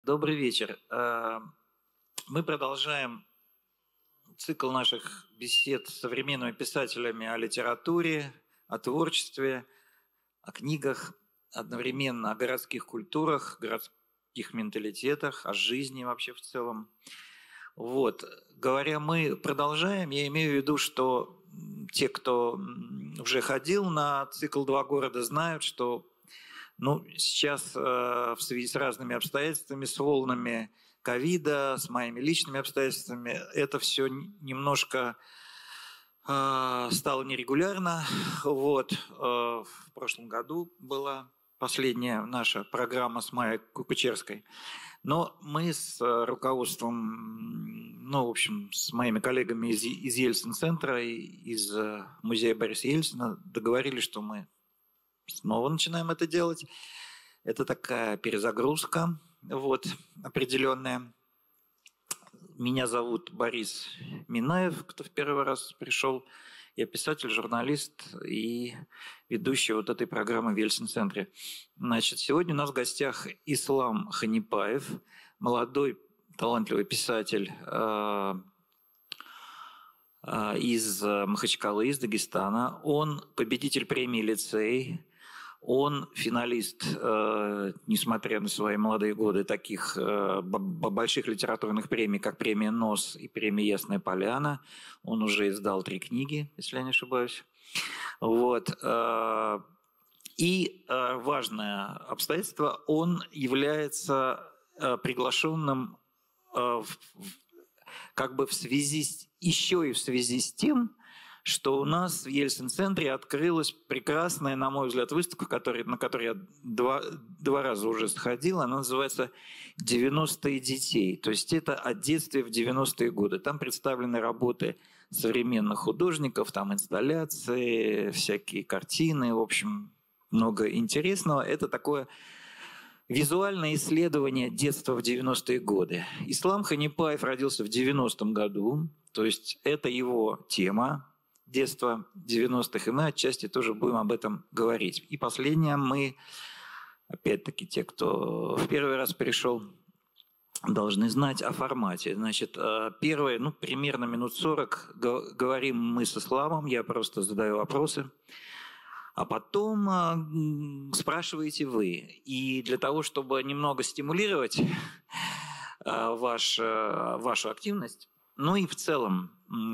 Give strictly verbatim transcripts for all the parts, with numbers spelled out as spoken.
Добрый вечер. Мы продолжаем цикл наших бесед с современными писателями о литературе, о творчестве, о книгах, одновременно о городских культурах, городских менталитетах, о жизни вообще в целом. Вот. Говоря «мы продолжаем», я имею в виду, что те, кто уже ходил на цикл «Два города», знают, что ну, сейчас э, в связи с разными обстоятельствами, с волнами ковида, с моими личными обстоятельствами, это все немножко э, стало нерегулярно. Вот. Э, в прошлом году была последняя наша программа с Майей Кукучерской. Но мы с руководством, ну, в общем, с моими коллегами из, из Ельцин-центра, из музея Бориса Ельцина договорились, что мы снова начинаем это делать. Это такая перезагрузка, вот, определенная. Меня зовут Борис Минаев, кто в первый раз пришел. Я писатель, журналист и ведущий вот этой программы в Ельцин-центре. Значит, сегодня у нас в гостях Ислам Ханипаев, молодой талантливый писатель э, э, из Махачкалы, из Дагестана. Он победитель премии «Лицей». Он финалист, э, несмотря на свои молодые годы, таких э, больших литературных премий, как премия «Нос» и премия «Ясная поляна». Он уже издал три книги, если я не ошибаюсь. Вот. Э, и э, важное обстоятельство, он является э, приглашенным э, в, как бы в связи с, еще и в связи с тем, что у нас в Ельцин-центре открылась прекрасная, на мой взгляд, выставка, который, на которой я два, два раза уже сходил. Она называется «девяностые детей». То есть это о детстве в девяностые годы. Там представлены работы современных художников, там инсталляции, всякие картины, в общем, много интересного. Это такое визуальное исследование детства в девяностые годы. Ислам Ханипаев родился в девяностом году, то есть это его тема. Детство девяностых, и мы отчасти тоже будем об этом говорить. И последнее, мы, опять-таки, те, кто в первый раз пришел, должны знать о формате. Значит, первые, ну, примерно минут сорок говорим мы с Исламом, я просто задаю вопросы, а потом спрашиваете вы. И для того, чтобы немного стимулировать ваш, вашу активность, ну и в целом,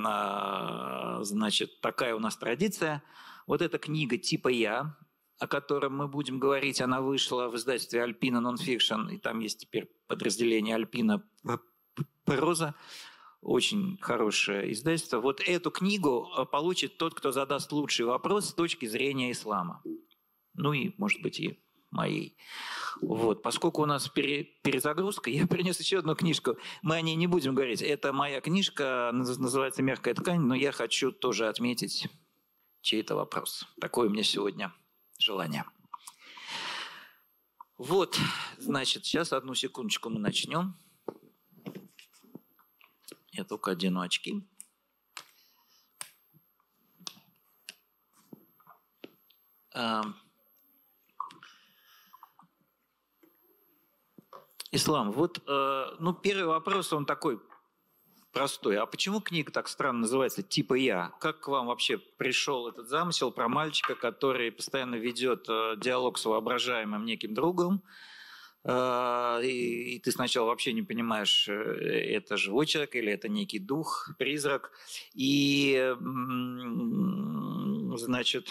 значит, такая у нас традиция. Вот эта книга «Типа я», о которой мы будем говорить, она вышла в издательстве «Альпина Нонфикшн», и там есть теперь подразделение «Альпина Проза». Очень хорошее издательство. Вот эту книгу получит тот, кто задаст лучший вопрос с точки зрения ислама. Ну и, может быть, и моей. Вот. Поскольку у нас перезагрузка, я принес еще одну книжку. Мы о ней не будем говорить. Это моя книжка, называется «Мягкая ткань», но я хочу тоже отметить чей-то вопрос. Такое у меня сегодня желание. Вот, значит, сейчас одну секундочку мы начнем. Я только одену очки. Ислам, вот, э, ну, первый вопрос, он такой простой. А почему книга так странно называется «Типа я»? Как к вам вообще пришел этот замысел про мальчика, который постоянно ведет э, диалог с воображаемым неким другом, э, и, и ты сначала вообще не понимаешь, это живой человек или это некий дух, призрак, и, э, значит,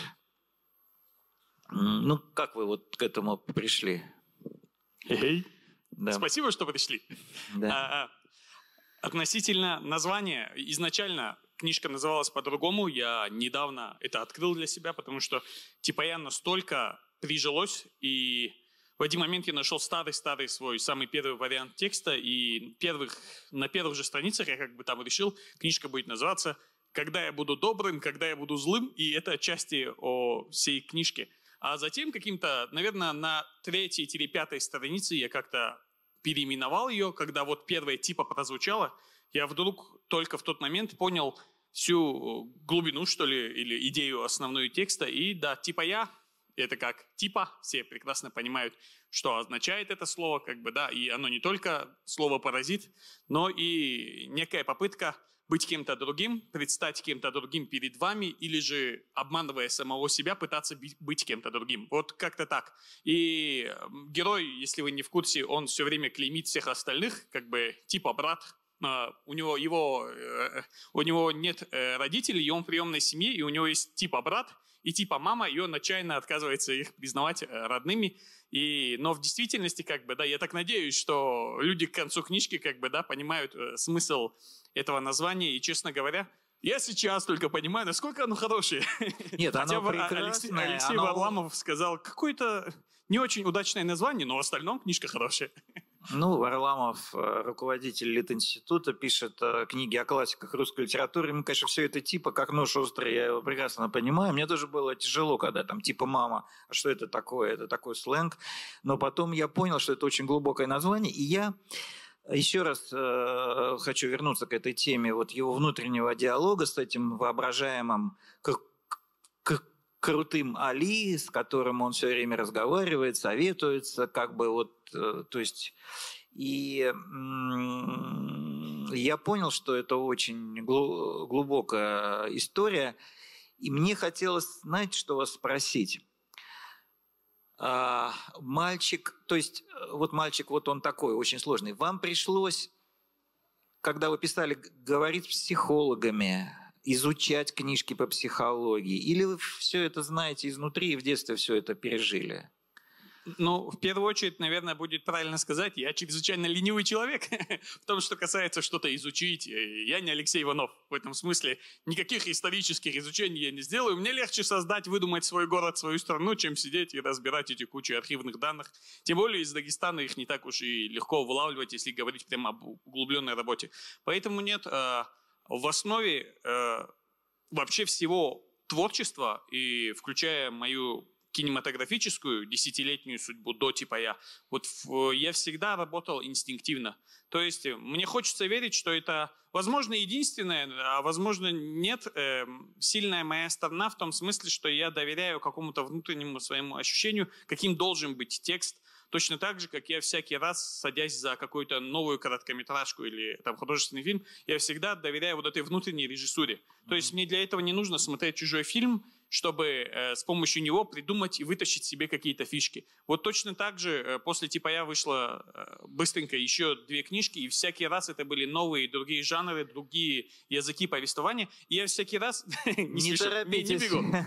ну, как вы вот к этому пришли? Эй! Да. Спасибо, что пришли. Да. А, относительно названия, изначально книжка называлась по-другому. Я недавно это открыл для себя, потому что типа я настолько прижилось, и в один момент я нашел старый-старый свой самый первый вариант текста, и первых, на первых же страницах я как бы там решил, книжка будет называться «Когда я буду добрым, когда я буду злым», и это отчасти о всей книжке. А затем каким-то, наверное, на третьей или пятой странице я как-то переименовал ее, когда вот первое типа прозвучало, я вдруг только в тот момент понял всю глубину, что ли, или идею основную текста. И да, типа я, это как типа, все прекрасно понимают, что означает это слово, как бы, да, и оно не только слово «паразит», но и некая попытка быть кем-то другим, предстать кем-то другим перед вами, или же, обманывая самого себя, пытаться быть кем-то другим. Вот как-то так. И герой, если вы не в курсе, он все время клеймит всех остальных, как бы типа брат. У него, его, у него нет родителей, и он в приемной семье, и у него есть типа брат и типа мама, и он отчаянно отказывается их признавать родными. И, но в действительности, как бы, да, я так надеюсь, что люди к концу книжки, как бы, да, понимают э, смысл этого названия. И, честно говоря, я сейчас только понимаю, насколько оно хорошее. Нет, Хотя оно прекрасное. Алексей, Алексей оно... Варламов сказал, какое-то не очень удачное название, но в остальном книжка хорошая. Ну, Варламов, руководитель Литинститута, пишет книги о классиках русской литературы. Ему, конечно, все это типа как нож острый, я его прекрасно понимаю. Мне тоже было тяжело, когда там типа мама, а что это такое? Это такой сленг. Но потом я понял, что это очень глубокое название, и я еще раз э, хочу вернуться к этой теме вот его внутреннего диалога с этим воображаемым как крутым Али, с которым он все время разговаривает, советуется, как бы вот, э, то есть, и м- я понял, что это очень глу- глубокая история, и мне хотелось, знаете, что вас спросить? А, мальчик, то есть, вот мальчик, вот он такой, очень сложный. Вам пришлось, когда вы писали, говорить с психологами, изучать книжки по психологии? Или вы все это знаете изнутри и в детстве все это пережили? Ну, в первую очередь, наверное, будет правильно сказать, я чрезвычайно ленивый человек в том, что касается что-то изучить. Я не Алексей Иванов в этом смысле. Никаких исторических изучений я не сделаю. Мне легче создать, выдумать свой город, свою страну, чем сидеть и разбирать эти кучи архивных данных. Тем более из Дагестана их не так уж и легко вылавливать, если говорить прямо об углубленной работе. Поэтому нет, в основе вообще всего творчества, и включая мою кинематографическую десятилетнюю судьбу до типа я, вот в, я всегда работал инстинктивно. То есть мне хочется верить, что это, возможно, единственная, а возможно, нет, э, сильная моя сторона в том смысле, что я доверяю какому-то внутреннему своему ощущению, каким должен быть текст. Точно так же, как я всякий раз, садясь за какую-то новую короткометражку или там, художественный фильм, я всегда доверяю вот этой внутренней режиссуре. Mm-hmm. То есть мне для этого не нужно смотреть чужой фильм, чтобы э, с помощью него придумать и вытащить себе какие-то фишки. Вот точно так же э, после типа я вышло э, быстренько еще две книжки, и всякий раз это были новые другие жанры, другие языки повествования, и я всякий раз... Не торопитесь.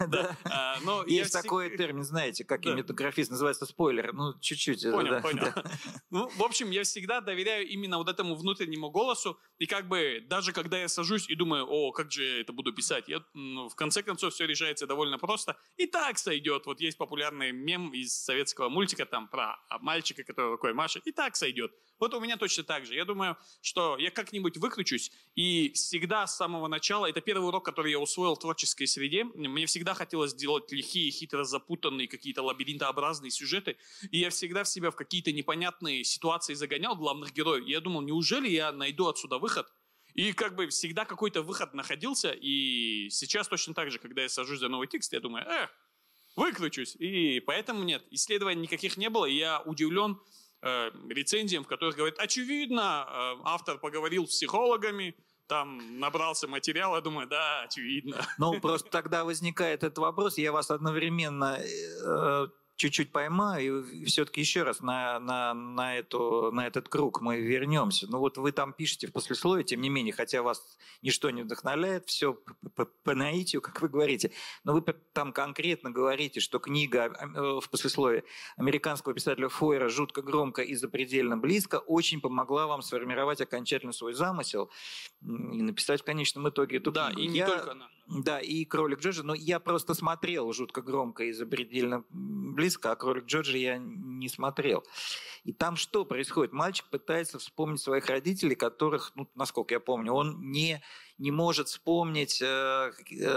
Есть такой термин, знаете, как кинематографист, называется спойлер. Ну, чуть-чуть. Понял, понял. Ну, в общем, я всегда доверяю именно вот этому внутреннему голосу, и как бы даже когда я сажусь и думаю, о, как же я это буду писать, я, ну, в конце концов все решается довольно просто. И так сойдет. Вот есть популярный мем из советского мультика там про мальчика, который рукой машет. И так сойдет. Вот у меня точно так же. Я думаю, что я как-нибудь выкручусь. И всегда с самого начала, это первый урок, который я усвоил в творческой среде. Мне всегда хотелось делать лихие, хитро запутанные, какие-то лабиринтообразные сюжеты. И я всегда в себя в какие-то непонятные ситуации загонял главных героев. И я думал, неужели я найду отсюда выход? И как бы всегда какой-то выход находился, и сейчас точно так же, когда я сажусь за новый текст, я думаю, э, выкручусь. И поэтому нет, исследований никаких не было, и я удивлен э, рецензиям, в которых говорят, очевидно, э, автор поговорил с психологами, там набрался материал, я думаю, да, очевидно. Ну, просто тогда возникает этот вопрос, я вас одновременно... Э, чуть-чуть поймаю, и все-таки еще раз на, на, на, эту, на этот круг мы вернемся. Ну вот вы там пишете в послесловии, тем не менее, хотя вас ничто не вдохновляет, все по, по наитию, как вы говорите, но вы там конкретно говорите, что книга в послесловии американского писателя Фойера «Жутко громко и запредельно близко» очень помогла вам сформировать окончательно свой замысел и написать в конечном итоге эту да, книгу. И не я, только она. Да, и «Кролик Джорджа», но я просто смотрел «Жутко громко и запредельно близко», а «Кролик Джорджа» я не смотрел. И там что происходит? Мальчик пытается вспомнить своих родителей, которых, ну, насколько я помню, он не, не может вспомнить э,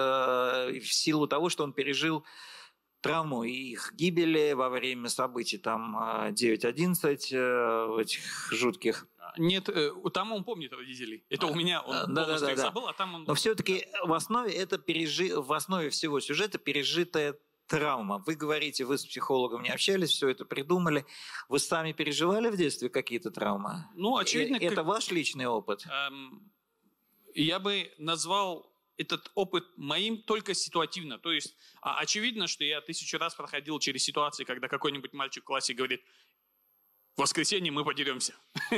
э, в силу того, что он пережил травму их гибели во время событий там девять одиннадцать, э, этих жутких. Нет, там он помнит родителей. Это у меня он да, полностью да, их да, забыл, а там он... Но все-таки в основе, это пережи... в основе всего сюжета пережитая травма. Вы говорите, вы с психологом не общались, все это придумали. Вы сами переживали в детстве какие-то травмы? Ну, очевидно... Это как... ваш личный опыт? Эм, я бы назвал этот опыт моим только ситуативно. То есть а, очевидно, что я тысячу раз проходил через ситуации, когда какой-нибудь мальчик в классе говорит: в воскресенье мы подеремся.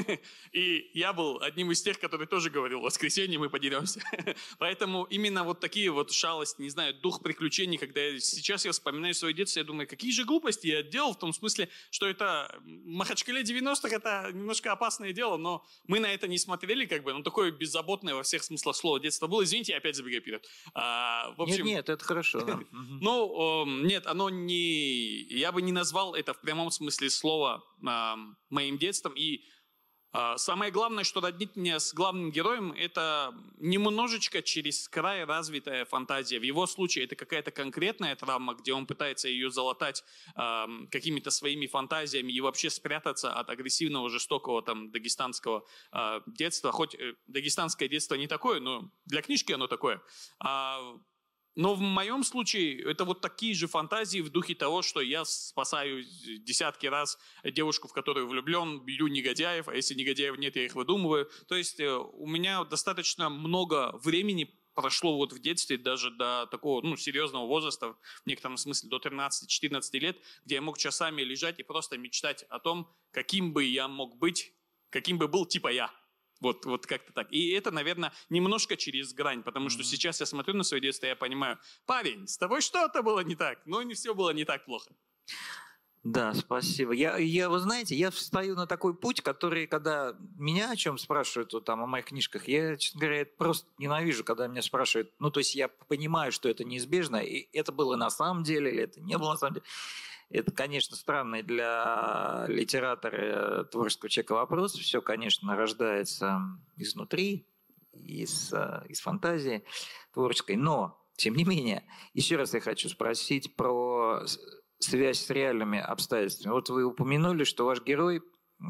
И я был одним из тех, который тоже говорил: в воскресенье мы подеремся. Поэтому именно вот такие вот шалости, не знаю, дух приключений, когда я, сейчас я вспоминаю свое детство, я думаю, какие же глупости я делал, в том смысле, что это Махачкале девяностых, это немножко опасное дело, но мы на это не смотрели, как бы, ну такое беззаботное во всех смыслах слова детство было. Извините, я опять забегаю вперед. А, в общем, нет, нет, это хорошо. Да. Ну, нет, оно не... Я бы не назвал это в прямом смысле слова моим детством. И э, самое главное, что роднит меня с главным героем, это немножечко через край развитая фантазия. В его случае это какая-то конкретная травма, где он пытается ее залатать э, какими-то своими фантазиями и вообще спрятаться от агрессивного, жестокого там дагестанского э, детства. Хоть э, дагестанское детство не такое, но для книжки оно такое. А, Но в моем случае это вот такие же фантазии в духе того, что я спасаю десятки раз девушку, в которую влюблен, бью негодяев, а если негодяев нет, я их выдумываю. То есть у меня достаточно много времени прошло вот в детстве, даже до такого ну, серьезного возраста, в некотором смысле до тринадцати-четырнадцати лет, где я мог часами лежать и просто мечтать о том, каким бы я мог быть, каким бы был типа я. Вот, вот как-то так. И это, наверное, немножко через грань, потому что mm-hmm. сейчас я смотрю на свое детство, и я понимаю: парень, с тобой что-то было не так, но не все было не так плохо. Да, спасибо. Я, я, вы знаете, я встаю на такой путь, который, когда меня о чем спрашивают вот, там, о моих книжках, я, честно говоря, просто ненавижу, когда меня спрашивают. Ну, то есть я понимаю, что это неизбежно, и это было на самом деле, или это не было на самом деле. Это, конечно, странный для литератора, творческого человека вопрос. Все, конечно, рождается изнутри, из, из фантазии творческой. Но, тем не менее, еще раз я хочу спросить про связь с реальными обстоятельствами. Вот вы упомянули, что ваш герой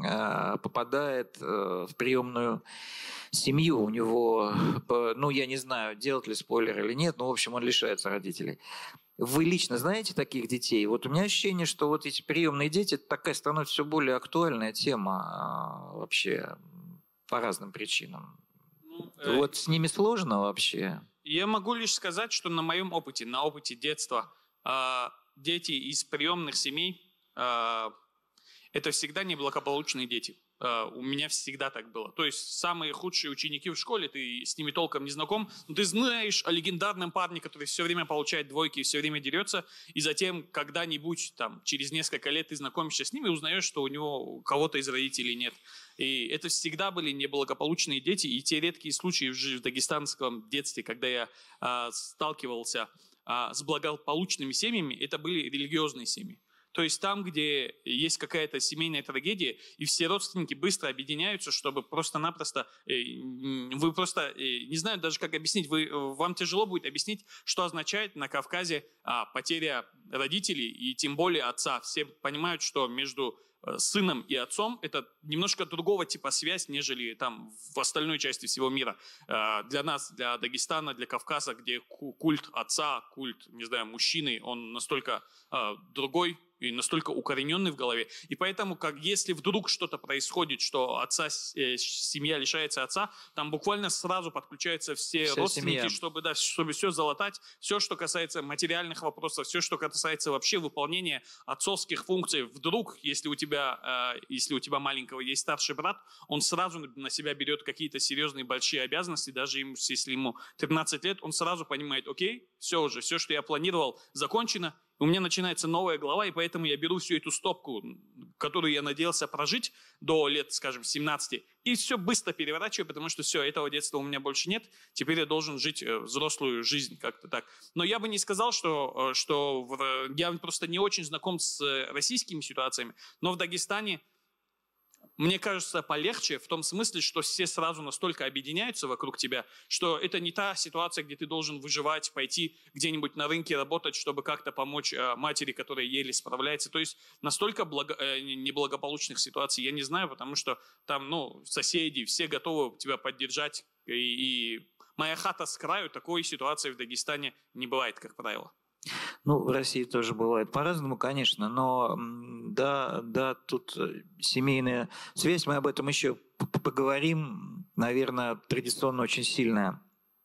попадает в приемную семью. У него, ну, я не знаю, делать ли спойлер или нет, но, в общем, он лишается родителей. Вы лично знаете таких детей? Вот у меня ощущение, что вот эти приемные дети, это такая становится все более актуальная тема вообще по разным причинам. Ну, э... Вот с ними сложно вообще? Я могу лишь сказать, что на моем опыте, на опыте детства, э, дети из приемных семей э, это всегда неблагополучные дети. Uh, у меня всегда так было. То есть самые худшие ученики в школе, ты с ними толком не знаком, но ты знаешь о легендарном парне, который все время получает двойки и все время дерется, и затем когда-нибудь, там, через несколько лет ты знакомишься с ними и узнаешь, что у него кого-то из родителей нет. И это всегда были неблагополучные дети, и те редкие случаи в дагестанском детстве, когда я uh, сталкивался uh, с благополучными семьями, это были религиозные семьи. То есть там, где есть какая-то семейная трагедия, и все родственники быстро объединяются, чтобы просто-напросто, вы просто, не знаю даже, как объяснить, вы, вам тяжело будет объяснить, что означает на Кавказе а, потеря родителей, и тем более отца. Все понимают, что между сыном и отцом это немножко другого типа связь, нежели там в остальной части всего мира. Для нас, для Дагестана, для Кавказа, где культ отца, культ, не знаю, мужчины, он настолько другой и настолько укорененный в голове. И поэтому, как если вдруг что-то происходит, что отца, э, семья лишается отца, там буквально сразу подключаются все Вся родственники, чтобы, да, чтобы все залатать, все, что касается материальных вопросов, все, что касается вообще выполнения отцовских функций. Вдруг, если у тебя, э, если у тебя маленького есть старший брат, он сразу на себя берет какие-то серьезные большие обязанности, даже ему, если ему тринадцать лет, он сразу понимает: окей, все уже, все, что я планировал, закончено. У меня начинается новая глава, и поэтому я беру всю эту стопку, которую я надеялся прожить до лет, скажем, семнадцати, и все быстро переворачиваю, потому что все, этого детства у меня больше нет, теперь я должен жить взрослую жизнь как-то так. Но я бы не сказал, что, что в, я просто не очень знаком с российскими ситуациями, но в Дагестане, мне кажется, полегче в том смысле, что все сразу настолько объединяются вокруг тебя, что это не та ситуация, где ты должен выживать, пойти где-нибудь на рынке работать, чтобы как-то помочь э, матери, которая еле справляется. То есть настолько благо, э, неблагополучных ситуаций я не знаю, потому что там, ну, соседи, все готовы тебя поддержать. И, и моя хата с краю, такой ситуации в Дагестане не бывает, как правило. Ну, в России тоже бывает по-разному, конечно, но да, да, тут семейная связь, мы об этом еще поговорим, наверное, традиционно очень сильная.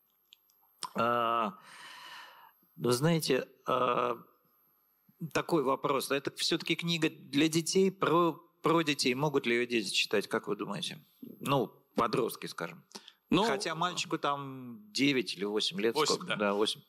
Вы знаете, такой вопрос. Это все-таки книга для детей, про, про детей. Могут ли ее дети читать, как вы думаете? Ну, подростки, скажем. Ну, хотя мальчику там девять или восемь лет. восемь, сколько? Да. Да, восемь.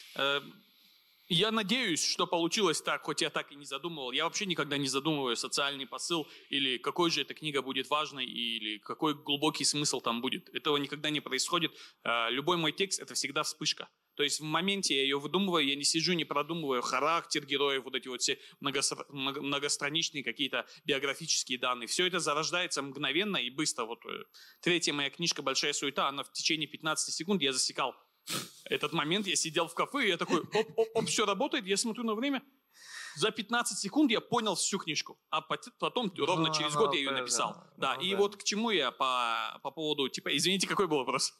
Я надеюсь, что получилось так, хоть я так и не задумывал. Я вообще никогда не задумываю социальный посыл, или какой же эта книга будет важной, или какой глубокий смысл там будет. Этого никогда не происходит. Любой мой текст – это всегда вспышка. То есть в моменте я ее выдумываю, я не сижу, не продумываю характер героев, вот эти вот все многостраничные какие-то биографические данные. Все это зарождается мгновенно и быстро. Вот третья моя книжка «Большая суета», она в течение пятнадцати секунд я засекал. Этот момент я сидел в кафе, и я такой, оп-оп-оп, все работает, я смотрю на время. За пятнадцать секунд я понял всю книжку, а потом ну, ровно через год я ее написал. Да, да, и да. Вот к чему я по, по поводу, типа, извините, какой был вопрос?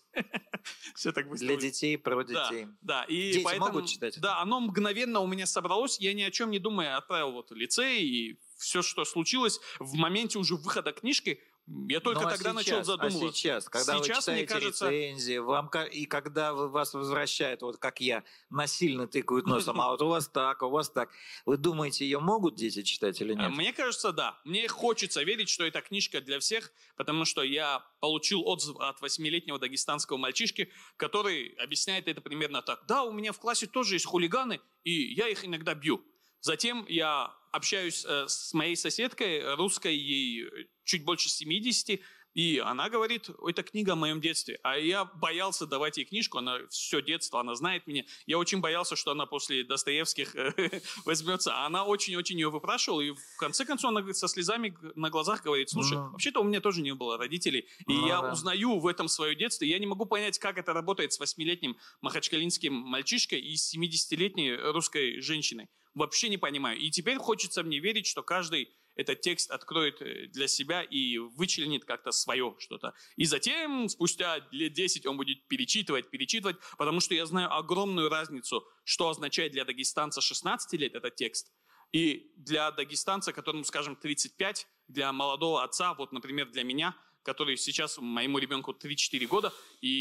Все так быстро. Для детей, про детей. Да, да. И дети поэтому, могут читать? Да, оно мгновенно у меня собралось, я ни о чем не думая отправил вот в лицей, и все, что случилось в моменте уже выхода книжки, я только ну, а тогда сейчас, начал задумываться. А сейчас, когда сейчас, вы читаете кажется... рецензии, вам, и когда вас возвращают, вот как я, насильно тыкают носом, а вот у вас так, у вас так, вы думаете, ее могут дети читать или нет? Мне кажется, да. Мне хочется верить, что эта книжка для всех, потому что я получил отзыв от восьмилетнего дагестанского мальчишки, который объясняет это примерно так. Да, у меня в классе тоже есть хулиганы, и я их иногда бью. Затем я общаюсь э, с моей соседкой, русской, ей чуть больше семидесяти, и она говорит, это книга о моем детстве. А я боялся давать ей книжку, она все детство, она знает меня. Я очень боялся, что она после Достоевских э, возьмется. А она очень-очень ее выпрашивала, и в конце концов она со слезами на глазах говорит, слушай, mm. вообще-то у меня тоже не было родителей, и mm, я да. узнаю в этом свое детство, и я не могу понять, как это работает с восьмилетним махачкалинским мальчишкой и с семидесятилетней русской женщиной. Вообще не понимаю. И теперь хочется мне верить, что каждый этот текст откроет для себя и вычленит как-то свое что-то. И затем, спустя лет десять, он будет перечитывать, перечитывать, потому что я знаю огромную разницу, что означает для дагестанца шестнадцати лет этот текст, и для дагестанца, которому, скажем, тридцать пять, для молодого отца, вот, например, для меня, который сейчас моему ребенку три-четыре года,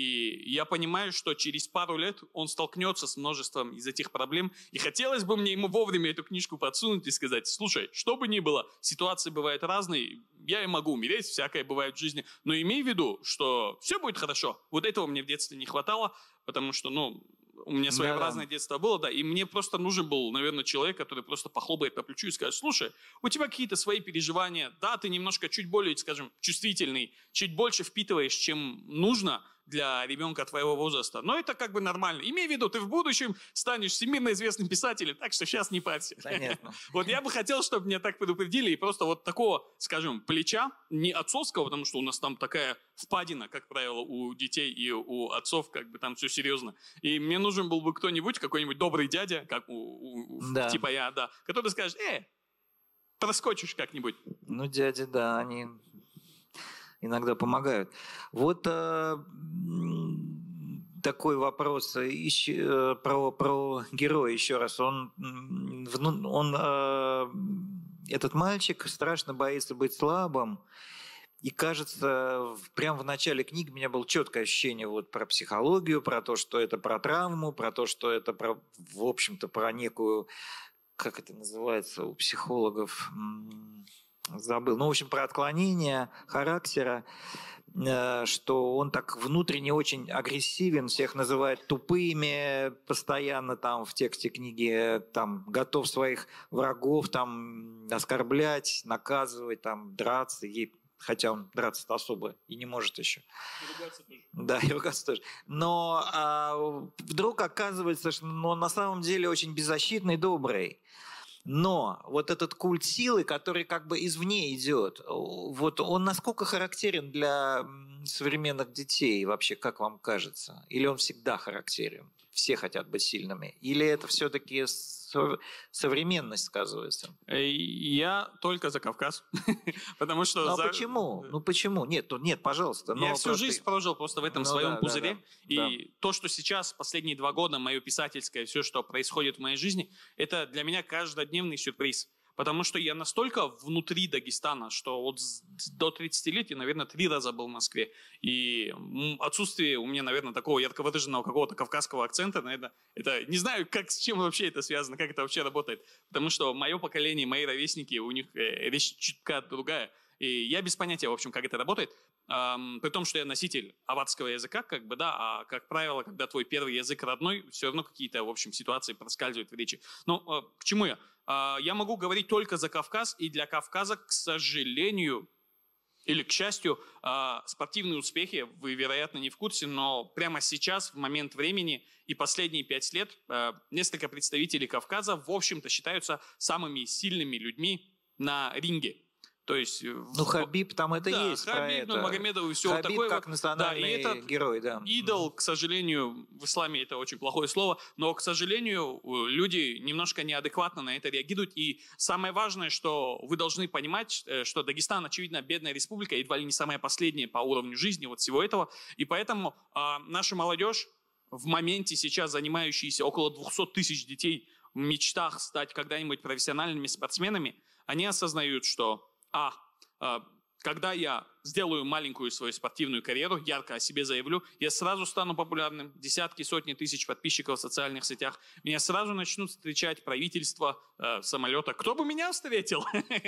и я понимаю, что через пару лет он столкнется с множеством из этих проблем, и хотелось бы мне ему вовремя эту книжку подсунуть и сказать, слушай, что бы ни было, ситуации бывают разные, я и могу умереть, всякое бывает в жизни, но имей в виду, что все будет хорошо. Вот этого мне в детстве не хватало, потому что, ну, у меня своеобразное да, да. детство было, да, и мне просто нужен был, наверное, человек, который просто похлопает по плечу и скажет, слушай, у тебя какие-то свои переживания, да, ты немножко чуть более, скажем, чувствительный, чуть больше впитываешь, чем нужно для ребенка твоего возраста, но это как бы нормально. Имей в виду, ты в будущем станешь всемирно известным писателем, так что сейчас не парься. Понятно. Вот я бы хотел, чтобы меня так предупредили, и просто вот такого, скажем, плеча, не отцовского, потому что у нас там такая впадина, как правило, у детей и у отцов, как бы там все серьезно. И мне нужен был бы кто-нибудь, какой-нибудь добрый дядя, как у, у да. типа я, да, который скажет, э, проскочишь как-нибудь. Ну, дяди, да, они иногда помогают. Вот э, такой вопрос еще, про, про героя еще раз. Он, он э, этот мальчик страшно боится быть слабым. И кажется, прямо в начале книги у меня было четкое ощущение вот про психологию, про то, что это про травму, про то, что это, про, в общем-то, про некую, как это называется у психологов, забыл, ну, в общем, про отклонение характера, что он так внутренне очень агрессивен, всех называет тупыми постоянно там в тексте книги, там готов своих врагов там оскорблять, наказывать, там драться, ей хотя он драться-то особо и не может еще. И ругаться тоже. Да, и ругаться тоже. Но а, вдруг оказывается, что он на самом деле очень беззащитный, добрый. Но вот этот культ силы, который как бы извне идет, вот он насколько характерен для современных детей вообще, как вам кажется? Или он всегда характерен? все хотят быть сильными? Или это все-таки современность сказывается? Я только за Кавказ. Потому что... Ну, а за... почему? Ну, почему? Нет, нет, пожалуйста. Я всю просто... жизнь прожил просто в этом ну, своем да, пузыре. Да, да, и да. то, что сейчас, последние два года, мое писательское, все, что происходит в моей жизни, это для меня каждодневный сюрприз. Потому что я настолько внутри Дагестана, что вот до тридцати лет я, наверное, три раза был в Москве. И отсутствие у меня, наверное, такого ярко выраженного какого-то кавказского акцента, наверное, это не знаю, как, с чем вообще это связано, как это вообще работает. Потому что мое поколение, мои ровесники, у них речь чутка другая. И я без понятия, в общем, как это работает. Эм, при том, что я носитель аватского языка, как бы, да, а, как правило, когда твой первый язык родной, все равно какие-то, в общем, ситуации проскальзывают в речи. Ну, э, к чему я? Э, я могу говорить только за Кавказ, и для Кавказа, к сожалению, или к счастью, э, спортивные успехи, вы, вероятно, не в курсе, но прямо сейчас, в момент времени и последние пять лет, э, несколько представителей Кавказа, в общем-то, считаются самыми сильными людьми на ринге. То есть, ну, Хабиб там это да, есть. Хабиб, ну, Магомедов и все Хабиб такое. как национальный да, и герой, да. Идол, к сожалению, в исламе это очень плохое слово, но, к сожалению, люди немножко неадекватно на это реагируют. И самое важное, что вы должны понимать, что Дагестан, очевидно, бедная республика, едва ли не самая последняя по уровню жизни вот всего этого. И поэтому а, наша молодежь, в моменте сейчас занимающаяся около двухсот тысяч детей в мечтах стать когда-нибудь профессиональными спортсменами, они осознают, что А. Когда я сделаю маленькую свою спортивную карьеру, ярко о себе заявлю, я сразу стану популярным, десятки, сотни тысяч подписчиков в социальных сетях, меня сразу начнут встречать правительство, э, самолета. Кто бы меня встретил?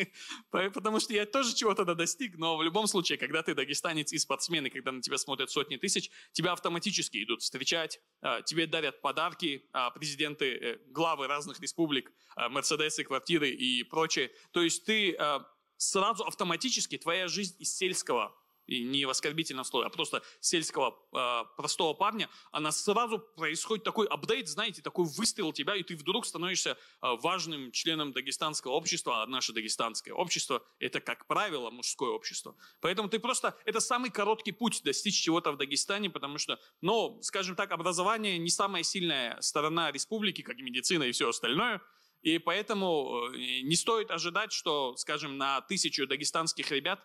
Потому что я тоже чего-то достиг, но в любом случае, когда ты дагестанец и спортсмен, и когда на тебя смотрят сотни тысяч, тебя автоматически идут встречать, э, тебе дарят подарки э, президенты, э, главы разных республик, э, мерседесы, квартиры и прочее. То есть ты... Э, сразу автоматически твоя жизнь из сельского, и не в оскорбительном слове, а просто сельского э, простого парня, она сразу происходит такой апдейт, знаете, такой выстрел тебя, и ты вдруг становишься э, важным членом дагестанского общества, а наше дагестанское общество – это, как правило, мужское общество. Поэтому ты просто, это самый короткий путь достичь чего-то в Дагестане, потому что, ну, скажем так, образование не самая сильная сторона республики, как и медицина и все остальное. И поэтому не стоит ожидать, что, скажем, на тысячу дагестанских ребят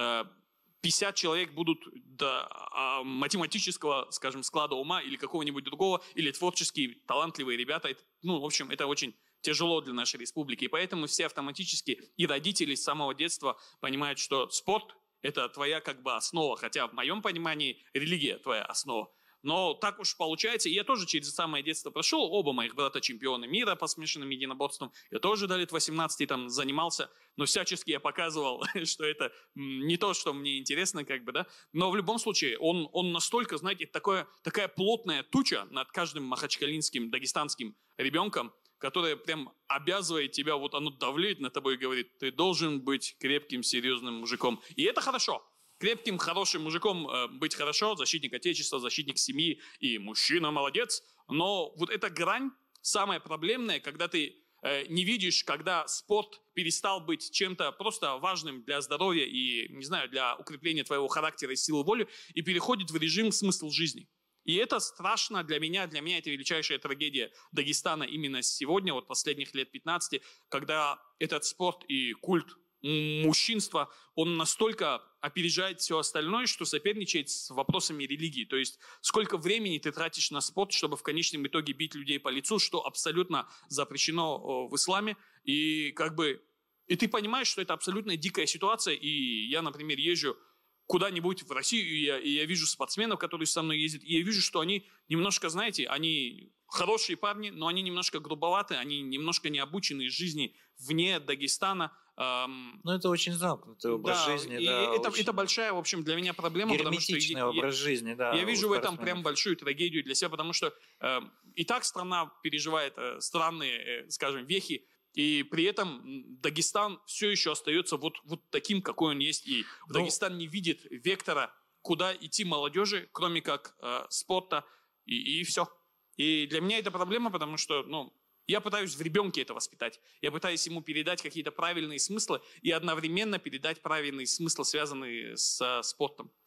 пятьдесят человек будут до математического, скажем, склада ума или какого-нибудь другого, или творческие, талантливые ребята. Это, ну, в общем, это очень тяжело для нашей республики. И поэтому все автоматически, и родители с самого детства понимают, что спорт – это твоя как бы основа. Хотя в моем понимании религия – твоя основа. Но так уж получается, и я тоже через самое детство прошел, оба моих брата чемпионы мира по смешанным единоборствам, я тоже до лет восемнадцати там занимался, но всячески я показывал, что это не то, что мне интересно, как бы, да, но в любом случае он, он настолько, знаете, такое, такая плотная туча над каждым махачкалинским, дагестанским ребенком, которая прям обязывает тебя, вот оно давлеет на тобой и говорит, ты должен быть крепким, серьезным мужиком, и это хорошо. Крепким, хорошим мужиком э, быть хорошо, защитник отечества, защитник семьи и мужчина молодец. Но вот эта грань самая проблемная, когда ты э, не видишь, когда спорт перестал быть чем-то просто важным для здоровья и, не знаю, для укрепления твоего характера и силы воли, и переходит в режим смысл жизни. И это страшно для меня, для меня это величайшая трагедия Дагестана именно сегодня, вот последних лет пятнадцати, когда этот спорт и культ мужчинства, он настолько опережает все остальное, что соперничает с вопросами религии. То есть сколько времени ты тратишь на спорт, чтобы в конечном итоге бить людей по лицу, что абсолютно запрещено в исламе. И как бы и ты понимаешь, что это абсолютно дикая ситуация. И я, например, езжу куда-нибудь в Россию, и я, и я вижу спортсменов, которые со мной ездят, и я вижу, что они немножко, знаете, они хорошие парни, но они немножко грубоваты, они немножко не обучены из жизни вне Дагестана. Ну, это очень замкнутый образ да, жизни. И да, это, очень... это большая, в общем, для меня проблема. Герметичный потому что образ я, жизни, да. Я вижу в этом прям большую трагедию для себя, потому что э, и так страна переживает э, странные, э, скажем, вехи, и при этом Дагестан все еще остается вот, вот таким, какой он есть. И ну, Дагестан не видит вектора, куда идти молодежи, кроме как э, спорта, и, и все. И для меня это проблема, потому что, ну, я пытаюсь в ребенке это воспитать. Я пытаюсь ему передать какие-то правильные смыслы и одновременно передать правильные смыслы, связанные с спортом.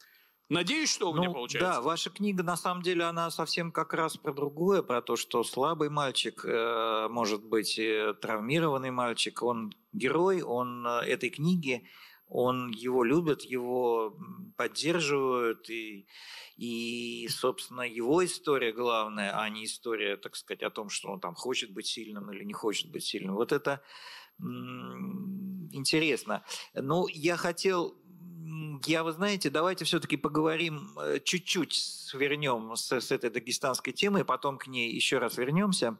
Надеюсь, что у ну, меня получается. Да, ваша книга, на самом деле, она совсем как раз про другое, про то, что слабый мальчик, э, может быть, э, травмированный мальчик, он герой, он э, этой книги, он его любит, его поддерживают, и, и, собственно, его история главная, а не история, так сказать, о том, что он там хочет быть сильным или не хочет быть сильным. Вот это м- интересно. Ну, я хотел... Я, вы знаете, давайте все-таки поговорим, чуть-чуть свернем с, с этой дагестанской темы, потом к ней еще раз вернемся,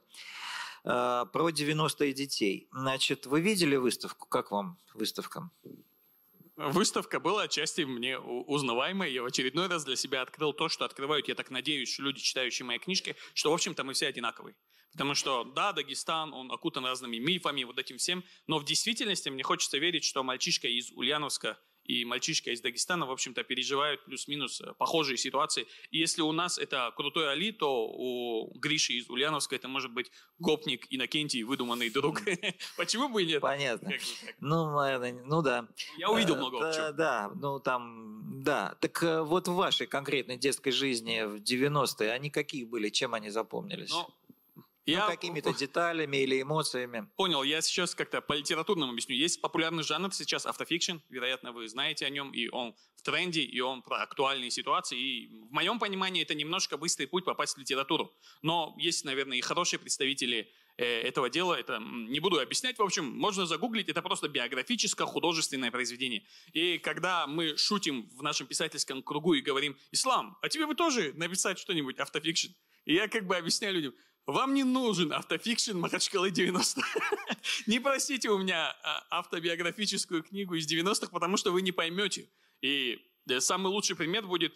э, про девяностые детей. Значит, вы видели выставку? Как вам выставка? Выставка была отчасти мне узнаваемой. Я в очередной раз для себя открыл то, что открывают, я так надеюсь, люди, читающие мои книжки, что, в общем-то, мы все одинаковые. Потому что, да, Дагестан, он окутан разными мифами, вот этим всем, но в действительности мне хочется верить, что мальчишка из Ульяновска и мальчишка из Дагестана, в общем-то, переживают плюс-минус похожие ситуации. И если у нас это крутой Али, то у Гриши из Ульяновска это может быть гопник Иннокентий, выдуманный друг. Почему бы и нет? Понятно. Ну, наверное, ну да. Я увидел много общего. Да, ну там, да. Так вот в вашей конкретной детской жизни в девяностые, они какие были, чем они запомнились? Ну, я... какими-то деталями или эмоциями. Понял, я сейчас как-то по литературному объясню. Есть популярный жанр сейчас автофикшн, вероятно, вы знаете о нем, и он в тренде, и он про актуальные ситуации. И в моем понимании это немножко быстрый путь попасть в литературу. Но есть, наверное, и хорошие представители э, этого дела. Это не буду объяснять. В общем, можно загуглить. Это просто биографическое художественное произведение. И когда мы шутим в нашем писательском кругу и говорим: «Ислам, а тебе бы тоже написать что-нибудь автофикшн?» И я как бы объясняю людям: вам не нужен автофикшн Махачкалы девяностых. Не просите у меня автобиографическую книгу из девяностых, потому что вы не поймете. И самый лучший пример будет,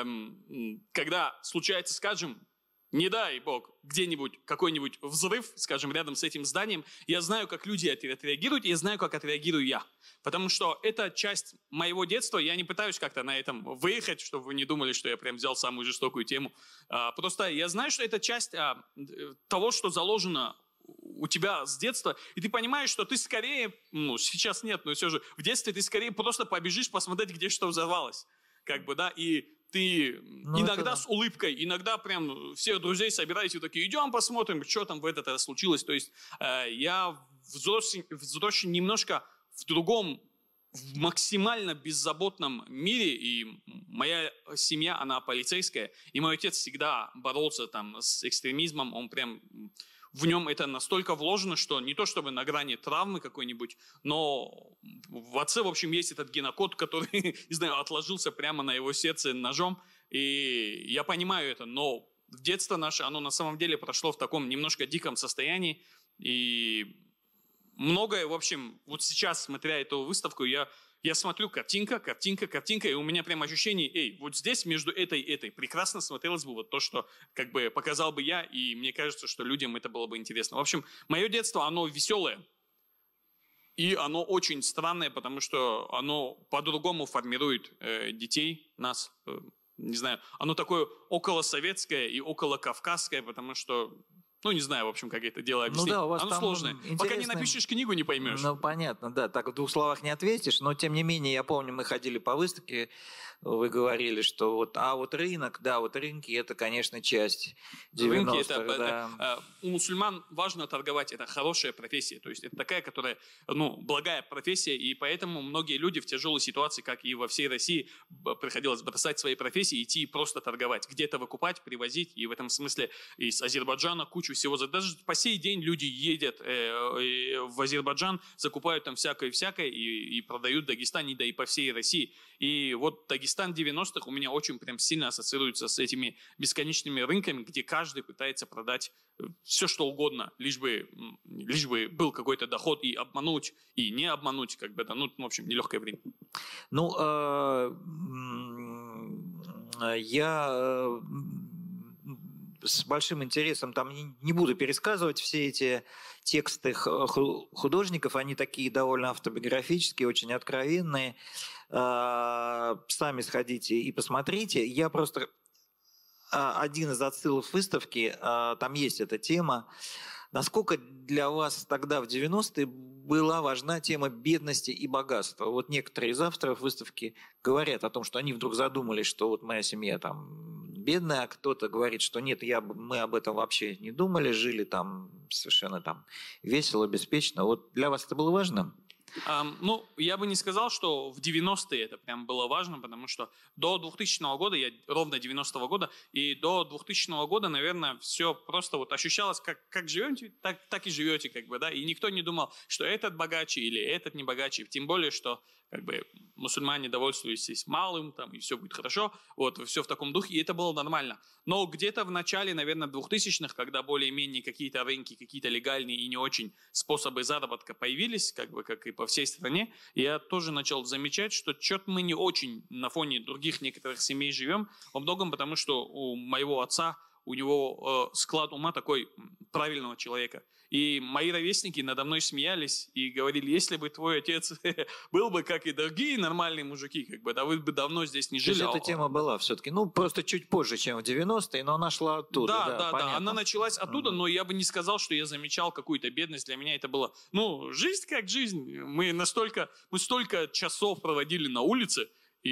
эм, когда случается, скажем, не дай бог, где-нибудь какой-нибудь взрыв, скажем, рядом с этим зданием, я знаю, как люди отреагируют, и я знаю, как отреагирую я. Потому что это часть моего детства, я не пытаюсь как-то на этом выехать, чтобы вы не думали, что я прям взял самую жестокую тему. А, просто я знаю, что это часть а, того, что заложено у тебя с детства, и ты понимаешь, что ты скорее, ну, сейчас нет, но все же, в детстве ты скорее просто побежишь посмотреть, где что взорвалось. Как бы, да, и ты ну, иногда это... с улыбкой, иногда прям всех друзей собираете, такие: идем посмотрим, что там в этот раз случилось. То есть э, я взросший немножко в другом, в максимально беззаботном мире, и моя семья, она полицейская, и мой отец всегда боролся там с экстремизмом, он прям... В нем это настолько вложено, что не то чтобы на грани травмы какой-нибудь, но в отце, в общем, есть этот генокод, который, не знаю, отложился прямо на его сердце ножом. И я понимаю это, но детство наше, оно на самом деле прошло в таком немножко диком состоянии. И многое, в общем, вот сейчас, смотря эту выставку, я... Я смотрю, картинка, картинка, картинка, и у меня прям ощущение: эй, вот здесь между этой и этой прекрасно смотрелось бы вот то, что как бы показал бы я, и мне кажется, что людям это было бы интересно. В общем, мое детство, оно веселое, и оно очень странное, потому что оно по-другому формирует э, детей, нас, э, не знаю, оно такое околосоветское и околокавказское, потому что... Ну, не знаю, в общем, как это дело объяснить. Ну, да, у вас Оно там сложное. Интересное... Пока не напишешь книгу, не поймешь. Ну, понятно, да. Так в двух словах не ответишь. Но, тем не менее, я помню, мы ходили по выставке, вы говорили, что вот... А вот рынок, да, вот рынки, это, конечно, часть девяностых. Рынки, это... Да. У мусульман важно торговать. Это хорошая профессия. То есть, это такая, которая, ну, благая профессия. И поэтому многие люди в тяжелой ситуации, как и во всей России, приходилось бросать свои профессии и идти просто торговать. Где-то выкупать, привозить. И в этом смысле из Азербайджана кучу всего. Даже по сей день люди едят э, в Азербайджан, закупают там всякое-всякое и, и продают в Дагестане, да и по всей России. И вот Дагестан девяностых у меня очень прям сильно ассоциируется с этими бесконечными рынками, где каждый пытается продать все, что угодно, лишь бы, лишь бы был какой-то доход, и обмануть, и не обмануть, как бы, да, ну, в общем, нелегкое время. Ну, я... с большим интересом там не, не буду пересказывать все эти тексты художников, они такие довольно автобиографические, очень откровенные. Сами сходите и посмотрите. Я просто... Один из отсылов выставки, там есть эта тема, Насколько для вас тогда в девяностые была важна тема бедности и богатства? Вот некоторые из авторов выставки говорят о том, что они вдруг задумались, что вот моя семья там бедная, а кто-то говорит, что нет, я, мы об этом вообще не думали, жили там совершенно там весело, беспечно. Вот для вас это было важно? Um, ну, я бы не сказал, что в девяностые это прям было важно, потому что до двухтысячного года, я ровно девяностого года, и до двухтысячного года, наверное, все просто вот ощущалось, как, как живете, так, так и живете, как бы, да, и никто не думал, что этот богаче или этот не богаче, тем более, что как бы мусульмане довольствуются малым, там, и все будет хорошо, вот, все в таком духе, и это было нормально. Но где-то в начале, наверное, двухтысячных, когда более-менее какие-то рынки, какие-то легальные и не очень способы заработка появились, как бы, как и по всей стране, я тоже начал замечать, что что-то мы не очень на фоне других некоторых семей живем, во многом потому, что у моего отца, у него э, склад ума такой правильного человека. И мои ровесники надо мной смеялись и говорили, если бы твой отец был бы, как и другие нормальные мужики, как бы, да вы бы давно здесь не жили. То есть эта тема была все-таки, ну, просто чуть позже, чем в девяностые, но она шла оттуда. Да, да, да, понятно. да, она началась оттуда, но я бы не сказал, что я замечал какую-то бедность. Для меня это было, ну, жизнь как жизнь. Мы настолько, мы столько часов проводили на улице,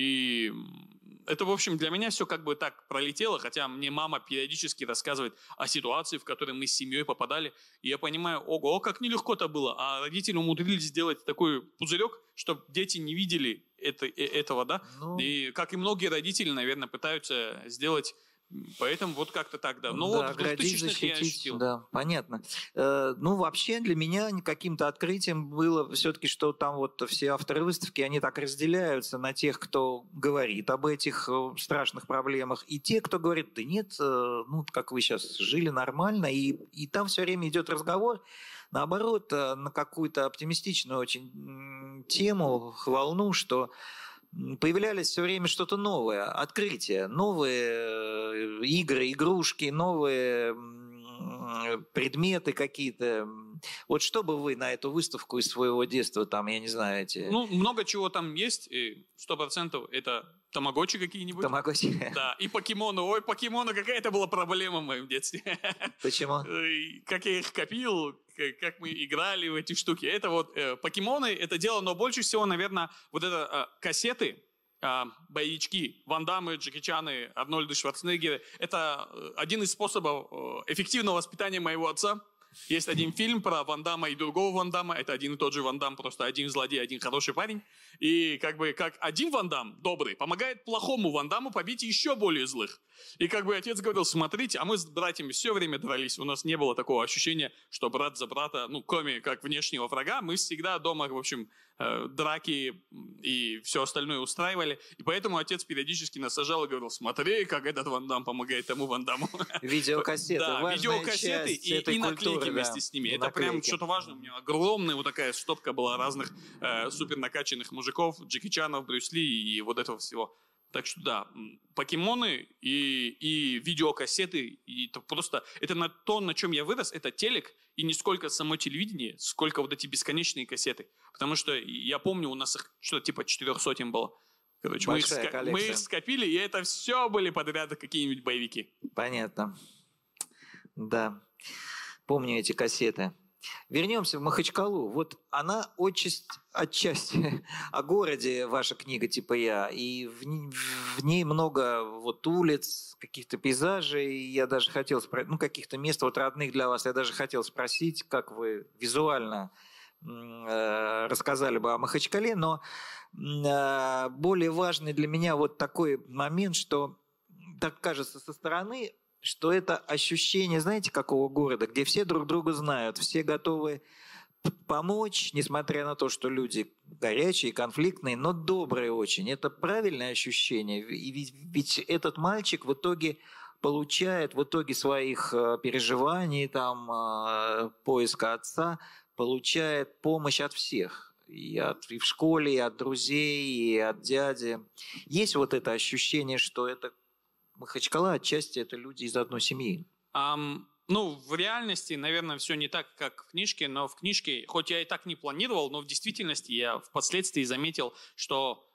и это, в общем, для меня все как бы так пролетело, хотя мне мама периодически рассказывает о ситуации, в которой мы с семьей попадали, и я понимаю, ого, как нелегко-то было, а родители умудрились сделать такой пузырек, чтобы дети не видели это, этого, да, ну... и как и многие родители, наверное, пытаются сделать. Поэтому вот как-то так, да. Ну да, вот в двухтысячных я ощутил. Да, понятно. Э, ну, вообще для меня каким-то открытием было все-таки, что там вот все авторы выставки, они так разделяются на тех, кто говорит об этих страшных проблемах, и те, кто говорит, да нет, ну, как вы сейчас жили нормально, и, и там все время идет разговор, наоборот, на какую-то оптимистичную очень тему, волну, что появлялись все время что-то новое, открытия, новые игры, игрушки, новые предметы какие-то. Вот что бы вы на эту выставку из своего детства, там, я не знаю, эти... Ну, много чего там есть, и сто процентов это тамагочи какие-нибудь. Тамагочи. Да, и покемоны. Ой, покемоны, какая это была проблема в моем детстве. Почему? Как я их копил, как мы играли в эти штуки. Это вот э, покемоны, это дело, но больше всего, наверное, вот это э, кассеты, э, боевички, Ван Даммы, Джеки Чаны, Арнольды Шварценеггеры. Это э, один из способов э, эффективного воспитания моего отца. Есть один фильм про Ван Дамма и другого Ван Дамма. Это один и тот же Ван Дамм, просто один злодей, один хороший парень. И как бы как один Ван Дамм, добрый, помогает плохому Ван Дамму побить еще более злых. И как бы отец говорил, смотрите, а мы с братьями все время дрались. У нас не было такого ощущения, что брат за брата, ну, кроме как внешнего врага, мы всегда дома, в общем, э, драки и все остальное устраивали. И поэтому отец периодически нас сажал и говорил, смотри, как этот Ван Дамм помогает тому Ван Дамму. Видеокассеты, да, видеокассеты и, и наклейки вместе с ними. Это прям что-то важное. У меня огромная вот такая стопка была разных э, супер накачанных мужиков, Джеки Чанов, Брюс Ли и вот этого всего. Так что да, покемоны и, и видеокассеты, и это просто, это на то, на чем я вырос, это телек, и не сколько само телевидение, сколько вот эти бесконечные кассеты. Потому что я помню, у нас их что-то типа четырех сотен было. Короче, мы их, ска- мы их скопили, и это все были подряд какие-нибудь боевики. Понятно. Да, помню эти кассеты. Вернемся в Махачкалу. Вот она отчасти, отчасти о городе, ваша книга «Типа я», и в, в ней много вот улиц, каких-то пейзажей. Я даже хотел спросить, ну, каких-то мест вот родных для вас. Я даже хотел спросить, как вы визуально э, рассказали бы о Махачкале, но э, более важный для меня вот такой момент, что, так кажется, со стороны, что это ощущение, знаете, какого города, где все друг друга знают, все готовы помочь, несмотря на то, что люди горячие, конфликтные, но добрые очень. Это правильное ощущение. И ведь, ведь этот мальчик в итоге получает, в итоге своих переживаний, там, поиска отца, получает помощь от всех. И, от, и в школе, и от друзей, и от дяди. Есть вот это ощущение, что это Махачкала отчасти это люди из одной семьи. Um, ну, в реальности, наверное, все не так, как в книжке, но в книжке, хоть я и так не планировал, но в действительности я впоследствии заметил, что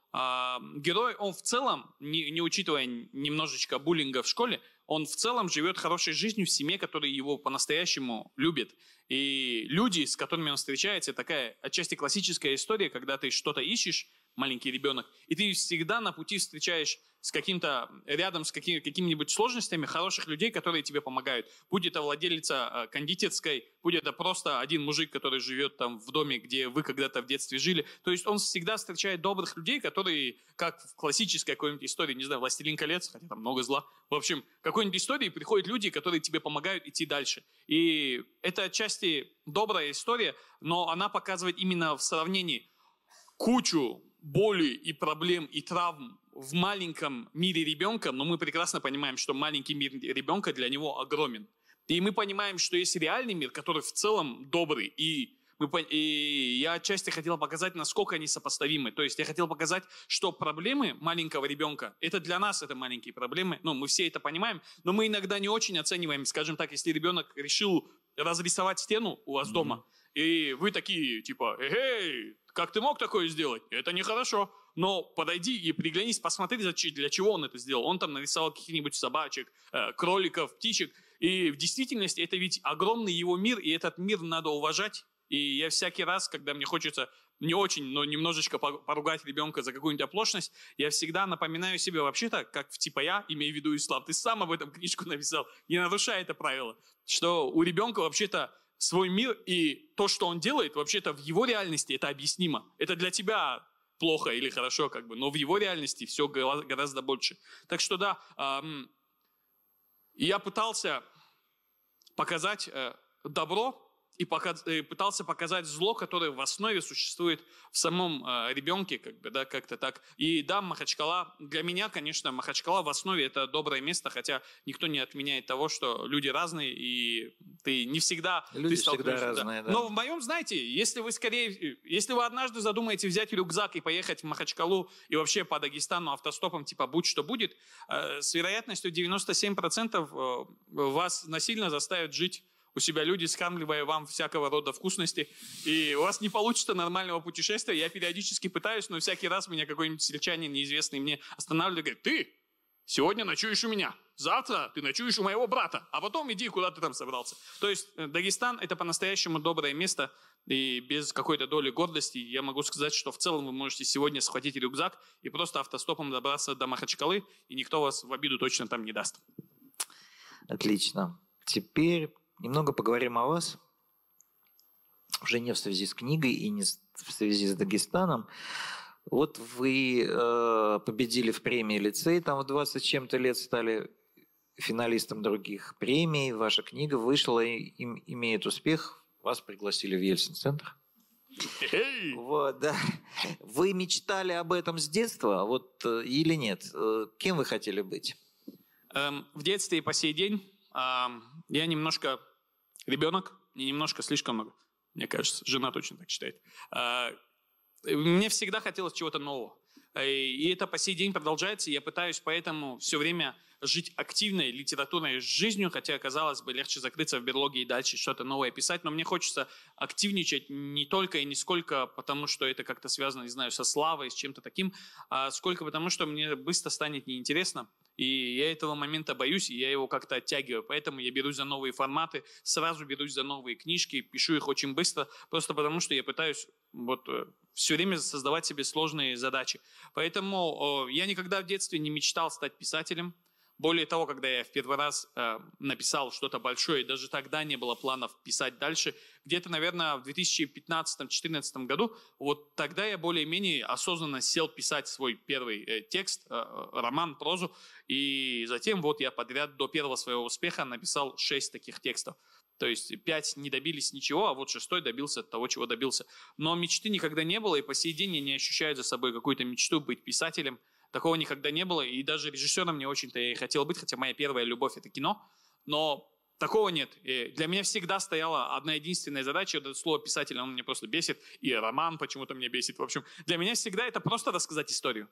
а, герой, он в целом, не, не учитывая немножечко буллинга в школе, он в целом живет хорошей жизнью в семье, которая его по-настоящему любит. И люди, с которыми он встречается, такая отчасти классическая история, когда ты что-то ищешь, маленький ребенок, и ты всегда на пути встречаешь с каким-то, рядом с какими, какими-нибудь сложностями хороших людей, которые тебе помогают. Будь это владелица э, кондитерской, будь это просто один мужик, который живет там в доме, где вы когда-то в детстве жили. То есть он всегда встречает добрых людей, которые, как в классической какой-нибудь истории, не знаю, «Властелин колец», хотя там много зла. В общем, в какой-нибудь истории приходят люди, которые тебе помогают идти дальше. И это отчасти добрая история, но она показывает именно в сравнении кучу боли и проблем и травм в маленьком мире ребенка, но мы прекрасно понимаем, что маленький мир ребенка для него огромен. И мы понимаем, что есть реальный мир, который в целом добрый. И, мы, и я отчасти хотел показать, насколько они сопоставимы. То есть я хотел показать, что проблемы маленького ребенка, это для нас это маленькие проблемы, ну, мы все это понимаем, но мы иногда не очень оцениваем, скажем так, если ребенок решил разрисовать стену у вас mm-hmm. дома, и вы такие, типа, эй, как ты мог такое сделать? Это нехорошо. Но подойди и приглянись, посмотри, для чего он это сделал. Он там нарисовал каких-нибудь собачек, кроликов, птичек. И в действительности это ведь огромный его мир, и этот мир надо уважать. И я всякий раз, когда мне хочется не очень, но немножечко поругать ребенка за какую-нибудь оплошность, я всегда напоминаю себе, вообще-то, как типа я, имею в виду ислам, ты сам об этом книжку написал, не нарушай это правило, что у ребенка вообще-то свой мир, и то, что он делает, вообще-то в его реальности это объяснимо. Это для тебя плохо или хорошо, как бы, но в его реальности все гораздо больше. Так что да, эм, я пытался показать э, добро и, показ, и пытался показать зло, которое в основе существует в самом э, ребенке, как бы, да, как-то так. И да, Махачкала, для меня, конечно, Махачкала в основе это доброе место, хотя никто не отменяет того, что люди разные, и ты не всегда... Люди ты всегда разные, да. Но в моем, знаете, если вы скорее... Если вы однажды задумаете взять рюкзак и поехать в Махачкалу и вообще по Дагестану автостопом, типа, будь что будет, э, с вероятностью девяносто семь процентов э, вас насильно заставят жить у себя люди, скармливая вам всякого рода вкусности, и у вас не получится нормального путешествия. Я периодически пытаюсь, но всякий раз меня какой-нибудь сельчанин неизвестный мне останавливает и говорит: ты сегодня ночуешь у меня, завтра ты ночуешь у моего брата, а потом иди, куда ты там собрался. То есть Дагестан — это по-настоящему доброе место, и без какой-то доли гордости я могу сказать, что в целом вы можете сегодня схватить рюкзак и просто автостопом добраться до Махачкалы, и никто вас в обиду точно там не даст. Отлично. Теперь немного поговорим о вас, уже не в связи с книгой и не в связи с Дагестаном. Вот вы э, победили в премии «Лицей», там в двадцать с чем-то лет стали финалистом других премий, ваша книга вышла и им, имеет успех, вас пригласили в Ельцин-центр. Hey! Вот, да. Вы мечтали об этом с детства, вот, или нет? Кем вы хотели быть? Эм, в детстве и по сей день эм, я немножко ребенок, не немножко, слишком много. Мне кажется, жена точно так считает. Э, мне всегда хотелось чего-то нового. И это по сей день продолжается. Я пытаюсь поэтому все время жить активной литературной жизнью, хотя, казалось бы, легче закрыться в берлоге и дальше что-то новое писать. Но мне хочется активничать не только и не сколько потому, что это как-то связано, не знаю, со славой, с чем-то таким, а сколько потому, что мне быстро станет неинтересно. И я этого момента боюсь, и я его как-то оттягиваю. Поэтому я берусь за новые форматы, сразу берусь за новые книжки, пишу их очень быстро, просто потому что я пытаюсь вот, все время создавать себе сложные задачи. Поэтому я никогда в детстве не мечтал стать писателем. Более того, когда я в первый раз э, написал что-то большое, даже тогда не было планов писать дальше, где-то, наверное, в две тысячи пятнадцатом — две тысячи четырнадцатом году, вот тогда я более-менее осознанно сел писать свой первый э, текст, э, роман, прозу, и затем вот я подряд до первого своего успеха написал шесть таких текстов. То есть пять не добились ничего, а вот шестой добился того, чего добился. Но мечты никогда не было, и по сей день я не ощущаю за собой какую-то мечту быть писателем. Такого никогда не было, и даже режиссером не очень-то я и хотел быть, хотя моя первая любовь — это кино, но такого нет. И для меня всегда стояла одна единственная задача, это слово «писатель», оно меня просто бесит, и роман почему-то меня бесит. В общем, для меня всегда это просто рассказать историю.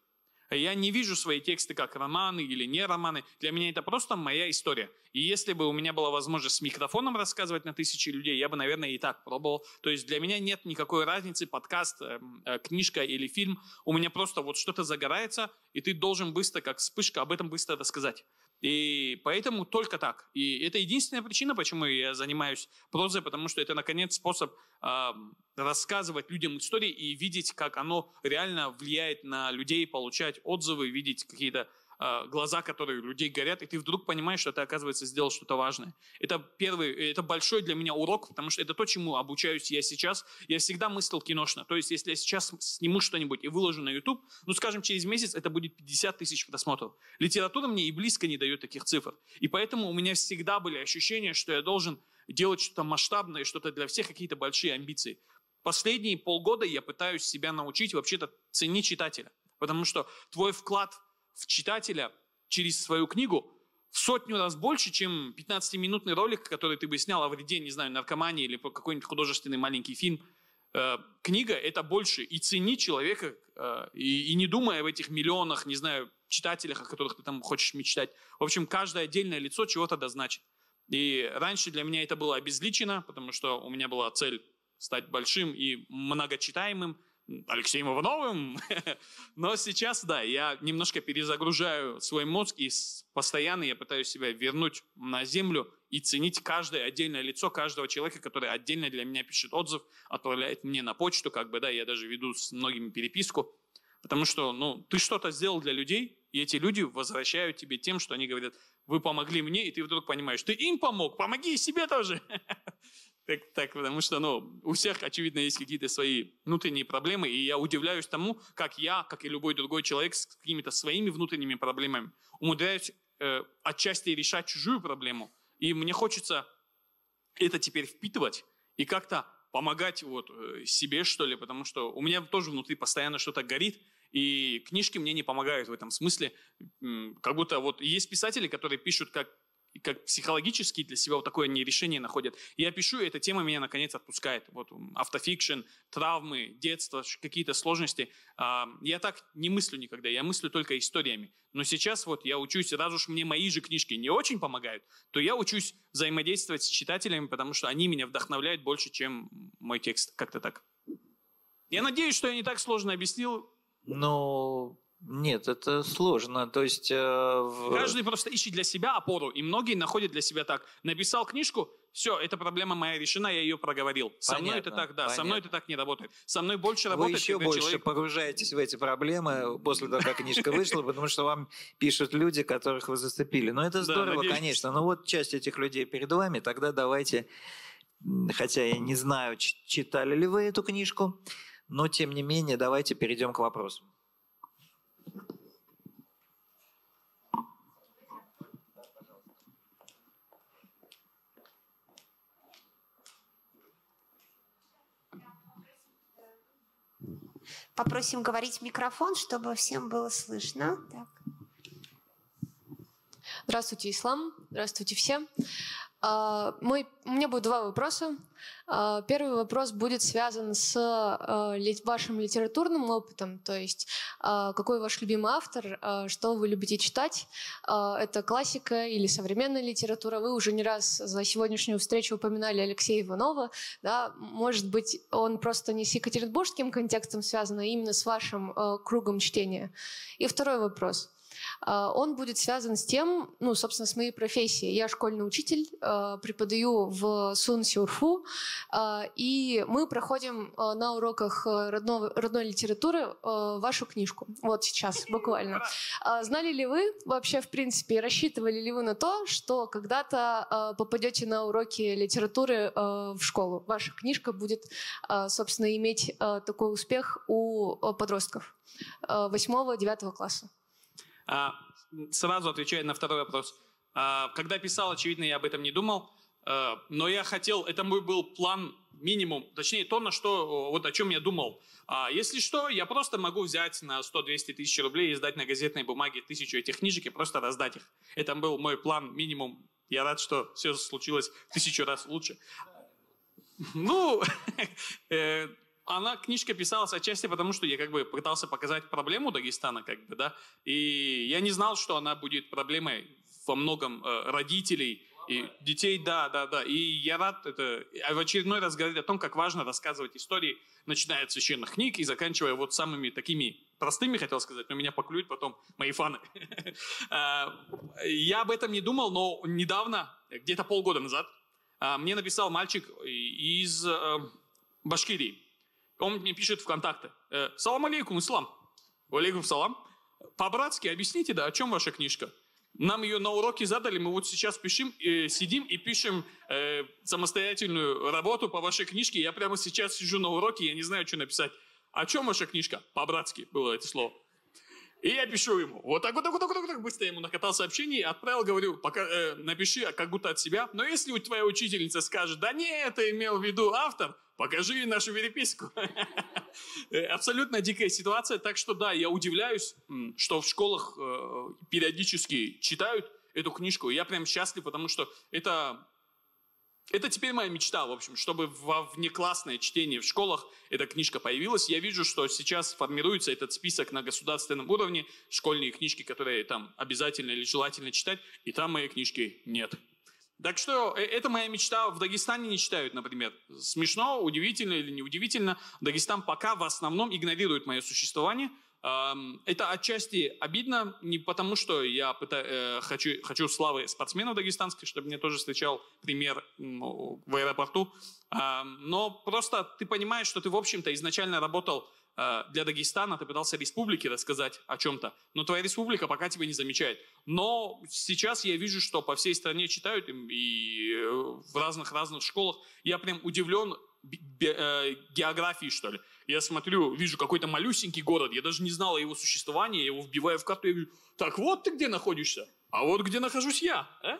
Я не вижу свои тексты как романы или не романы. Для меня это просто моя история. И если бы у меня была возможность с микрофоном рассказывать на тысячи людей, я бы, наверное, и так пробовал. То есть для меня нет никакой разницы, подкаст, книжка или фильм. У меня просто вот что-то загорается, и ты должен быстро, как вспышка, об этом быстро рассказать. И поэтому только так. И это единственная причина, почему я занимаюсь прозой, потому что это, наконец, способ э, рассказывать людям истории и видеть, как оно реально влияет на людей, получать отзывы, видеть какие-то э, глаза, которые у людей горят, и ты вдруг понимаешь, что ты, оказывается, сделал что-то важное. Это первый, это большой для меня урок, потому что это то, чему обучаюсь я сейчас. Я всегда мыслил киношно. То есть, если я сейчас сниму что-нибудь и выложу на YouTube, ну, скажем, через месяц это будет пятьдесят тысяч просмотров. Литература мне и близко не дает таких цифр. И поэтому у меня всегда были ощущения, что я должен делать что-то масштабное, что-то для всех, какие-то большие амбиции. Последние полгода я пытаюсь себя научить вообще-то ценить читателя. Потому что твой вклад в читателя через свою книгу в сотню раз больше, чем пятнадцатиминутный ролик, который ты бы снял о вреде, не знаю, наркомании или какой-нибудь художественный маленький фильм. Э, книга – это больше. И цени человека, э, и, и не думая об этих миллионах, не знаю, читателях, о которых ты там хочешь мечтать. В общем, каждое отдельное лицо чего-то дозначит. И раньше для меня это было обезличено, потому что у меня была цель стать большим и многочитаемым, Алексеем Ивановым. Но сейчас, да, я немножко перезагружаю свой мозг, и постоянно я пытаюсь себя вернуть на землю и ценить каждое отдельное лицо каждого человека, который отдельно для меня пишет отзыв, отправляет мне на почту, как бы, да, я даже веду с многими переписку, потому что, ну, ты что-то сделал для людей, и эти люди возвращают тебе тем, что они говорят: вы помогли мне, и ты вдруг понимаешь, ты им помог, помоги и себе тоже. Так, так, потому что, ну, у всех, очевидно, есть какие-то свои внутренние проблемы, и я удивляюсь тому, как я, как и любой другой человек с какими-то своими внутренними проблемами, умудряюсь э, отчасти решать чужую проблему. И мне хочется это теперь впитывать и как-то помогать вот э, себе, что ли, потому что у меня тоже внутри постоянно что-то горит, и книжки мне не помогают в этом смысле. Как будто вот есть писатели, которые пишут как как психологически для себя вот такое они решение находят. Я пишу, и эта тема меня наконец отпускает. Вот автофикшн, травмы, детство, какие-то сложности. Я так не мыслю никогда, я мыслю только историями. Но сейчас вот я учусь, раз уж мне мои же книжки не очень помогают, то я учусь взаимодействовать с читателями, потому что они меня вдохновляют больше, чем мой текст. Как-то так. Я надеюсь, что я не так сложно объяснил. Ну... Нет, это сложно. То есть, э, в... Каждый просто ищет для себя опору, и многие находят для себя так. Написал книжку, все, эта проблема моя решена, я ее проговорил. Со понятно, мной это так, да, понятно. Со мной это так не работает. Со мной больше Вы работает, еще когда больше человек... погружаетесь в эти проблемы после того, как книжка вышла, потому что вам пишут люди, которых вы зацепили. Но это здорово, да, конечно. Но вот часть этих людей перед вами, тогда давайте, хотя я не знаю, читали ли вы эту книжку, но тем не менее давайте перейдем к вопросу. Попросим говорить в микрофон, чтобы всем было слышно. Так. Здравствуйте, Ислам. Здравствуйте всем. Мой, у меня будет два вопроса. Первый вопрос будет связан с вашим литературным опытом, то есть какой ваш любимый автор, что вы любите читать. Это классика или современная литература. Вы уже не раз за сегодняшнюю встречу упоминали Алексея Иванова. Да? Может быть, он просто не с екатеринбургским контекстом связан, а именно с вашим кругом чтения. И второй вопрос. Он будет связан с тем, ну, собственно, с моей профессией. Я школьный учитель, преподаю в СУНСе-УРФУ, и мы проходим на уроках родного, родной литературы вашу книжку. Вот сейчас, буквально. Знали ли вы вообще, в принципе, рассчитывали ли вы на то, что когда-то попадете на уроки литературы в школу? Ваша книжка будет, собственно, иметь такой успех у подростков восьмого-девятого класса. Сразу отвечая на второй вопрос. Когда писал, очевидно, я об этом не думал, но я хотел, это мой был план минимум, точнее то, на что, вот о чем я думал. Если что, я просто могу взять на сто-двести тысяч рублей и сдать на газетной бумаге тысячу этих книжек и просто раздать их. Это был мой план минимум. Я рад, что все случилось в тысячу раз лучше. Ну, она, книжка писалась отчасти потому, что я как бы пытался показать проблему Дагестана, как бы, да, и я не знал, что она будет проблемой во многом э, родителей и детей, да, да, да, и я рад это в очередной раз говорить о том, как важно рассказывать истории, начиная от священных книг и заканчивая вот самыми такими простыми, хотел сказать, но меня поклюют потом мои фаны. Я об этом не думал, но недавно, где-то полгода назад, мне написал мальчик из Башкирии. Он мне пишет ВКонтакте: «Салам алейкум, ислам». «Алейкум салам». По-братски объясните, да, о чем ваша книжка? Нам ее на уроке задали, мы вот сейчас пишем, э, сидим и пишем э, самостоятельную работу по вашей книжке. Я прямо сейчас сижу на уроке, я не знаю, что написать. О чем ваша книжка? По-братски было это слово. И я пишу ему. Вот так, вот так, вот так, вот так, быстро ему накатал сообщение, отправил, говорю, пока, э, напиши как будто от себя. Но если у твоя учительница скажет: да не, это имел в виду автор, покажи нашу переписку. Абсолютно дикая ситуация. Так что да, я удивляюсь, что в школах периодически читают эту книжку. Я прям счастлив, потому что это, это теперь моя мечта, в общем, чтобы во внеклассное чтение в школах эта книжка появилась. Я вижу, что сейчас формируется этот список на государственном уровне, школьные книжки, которые там обязательно или желательно читать, и там моей книжки нет. Так что это моя мечта. В Дагестане не читают, например. Смешно, удивительно или неудивительно. Дагестан пока в основном игнорирует мое существование. Это отчасти обидно, не потому что я пытаюсь, хочу, хочу славы спортсменов дагестанских, чтобы мне тоже встречал пример в аэропорту. Но просто ты понимаешь, что ты, в общем-то, изначально работал для Дагестана, ты пытался республике рассказать о чем-то, но твоя республика пока тебя не замечает. Но сейчас я вижу, что по всей стране читают, и в разных-разных школах. Я прям удивлен географией, что ли. Я смотрю, вижу какой-то малюсенький город, я даже не знал о его существовании, я его вбиваю в карту, я вижу: так вот ты где находишься, а вот где нахожусь я. А?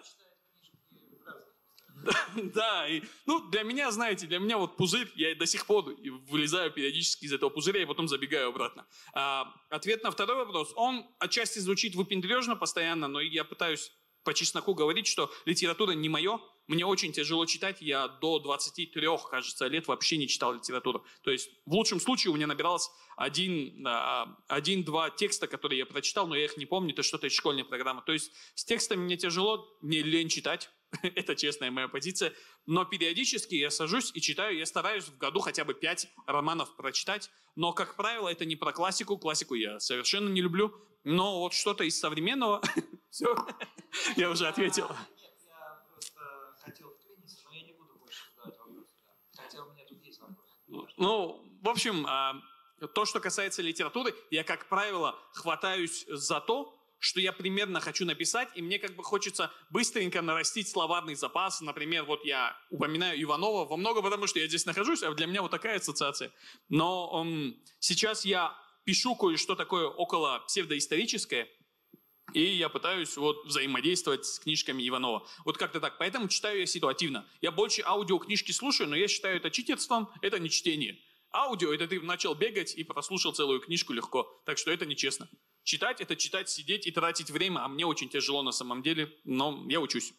Да, и, ну, для меня, знаете, для меня вот пузырь, я до сих пор вылезаю периодически из этого пузыря и потом забегаю обратно. А, ответ на второй вопрос, он отчасти звучит выпендрежно постоянно, но я пытаюсь по чесноку говорить, что литература не мое, мне очень тяжело читать, я до двадцати трёх, кажется, лет вообще не читал литературу. То есть в лучшем случае у меня набиралось один, один-два текста, которые я прочитал, но я их не помню, это что-то из школьной программы. То есть с текстами мне тяжело, мне лень читать. Это честная моя позиция. Но периодически я сажусь и читаю. Я стараюсь в году хотя бы пять романов прочитать. Но, как правило, это не про классику. Классику я совершенно не люблю. Но вот что-то из современного... Все, я уже ответил. Нет, я просто хотел вклиниться, но я не буду больше задавать вопросы. Хотя у меня тут есть вопрос. Ну, в общем, то, что касается литературы, я, как правило, хватаюсь за то, что я примерно хочу написать, и мне как бы хочется быстренько нарастить словарный запас. Например, вот я упоминаю Иванова во многом потому, что я здесь нахожусь, а для меня вот такая ассоциация. Но um, сейчас я пишу кое-что такое около псевдоисторическое, и я пытаюсь вот взаимодействовать с книжками Иванова. Вот как-то так. Поэтому читаю я ситуативно. Я больше аудиокнижки слушаю, но я считаю это читерством, это не чтение. Аудио – это ты начал бегать и прослушал целую книжку легко. Так что это нечестно. Читать – это читать, сидеть и тратить время, а мне очень тяжело на самом деле, но я учусь.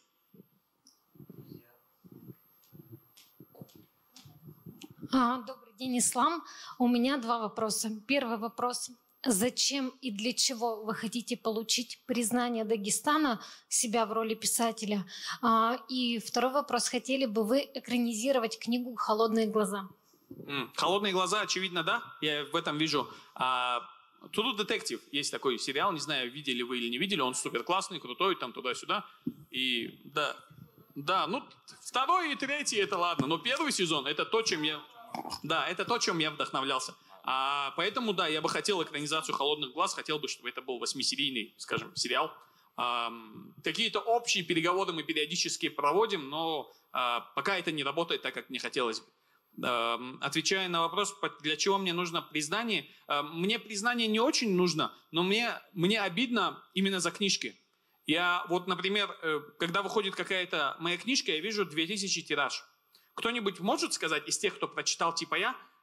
А, добрый день, Ислам. У меня два вопроса. Первый вопрос. Зачем и для чего вы хотите получить признание Дагестана, себя в роли писателя? А, и второй вопрос. Хотели бы вы экранизировать книгу «Холодные глаза»? «Холодные глаза», очевидно, да. Я в этом вижу... А... True Detective есть такой сериал, не знаю, видели вы или не видели, он супер классный, крутой, там туда-сюда. И да, да, ну второй и третий это ладно, но первый сезон это то, чем я, да, это то, чем я вдохновлялся. А, поэтому да, я бы хотел экранизацию «Холодных глаз», хотел бы, чтобы это был восьмисерийный, скажем, сериал. А, какие-то общие переговоры мы периодически проводим, но а, пока это не работает так, как мне хотелось бы. Отвечая на вопрос, для чего мне нужно признание, мне признание не очень нужно, но мне, мне обидно именно за книжки. Я вот, например, когда выходит какая-то моя книжка, я вижу две тысячи тираж. Кто-нибудь может сказать из тех, кто прочитал типа я,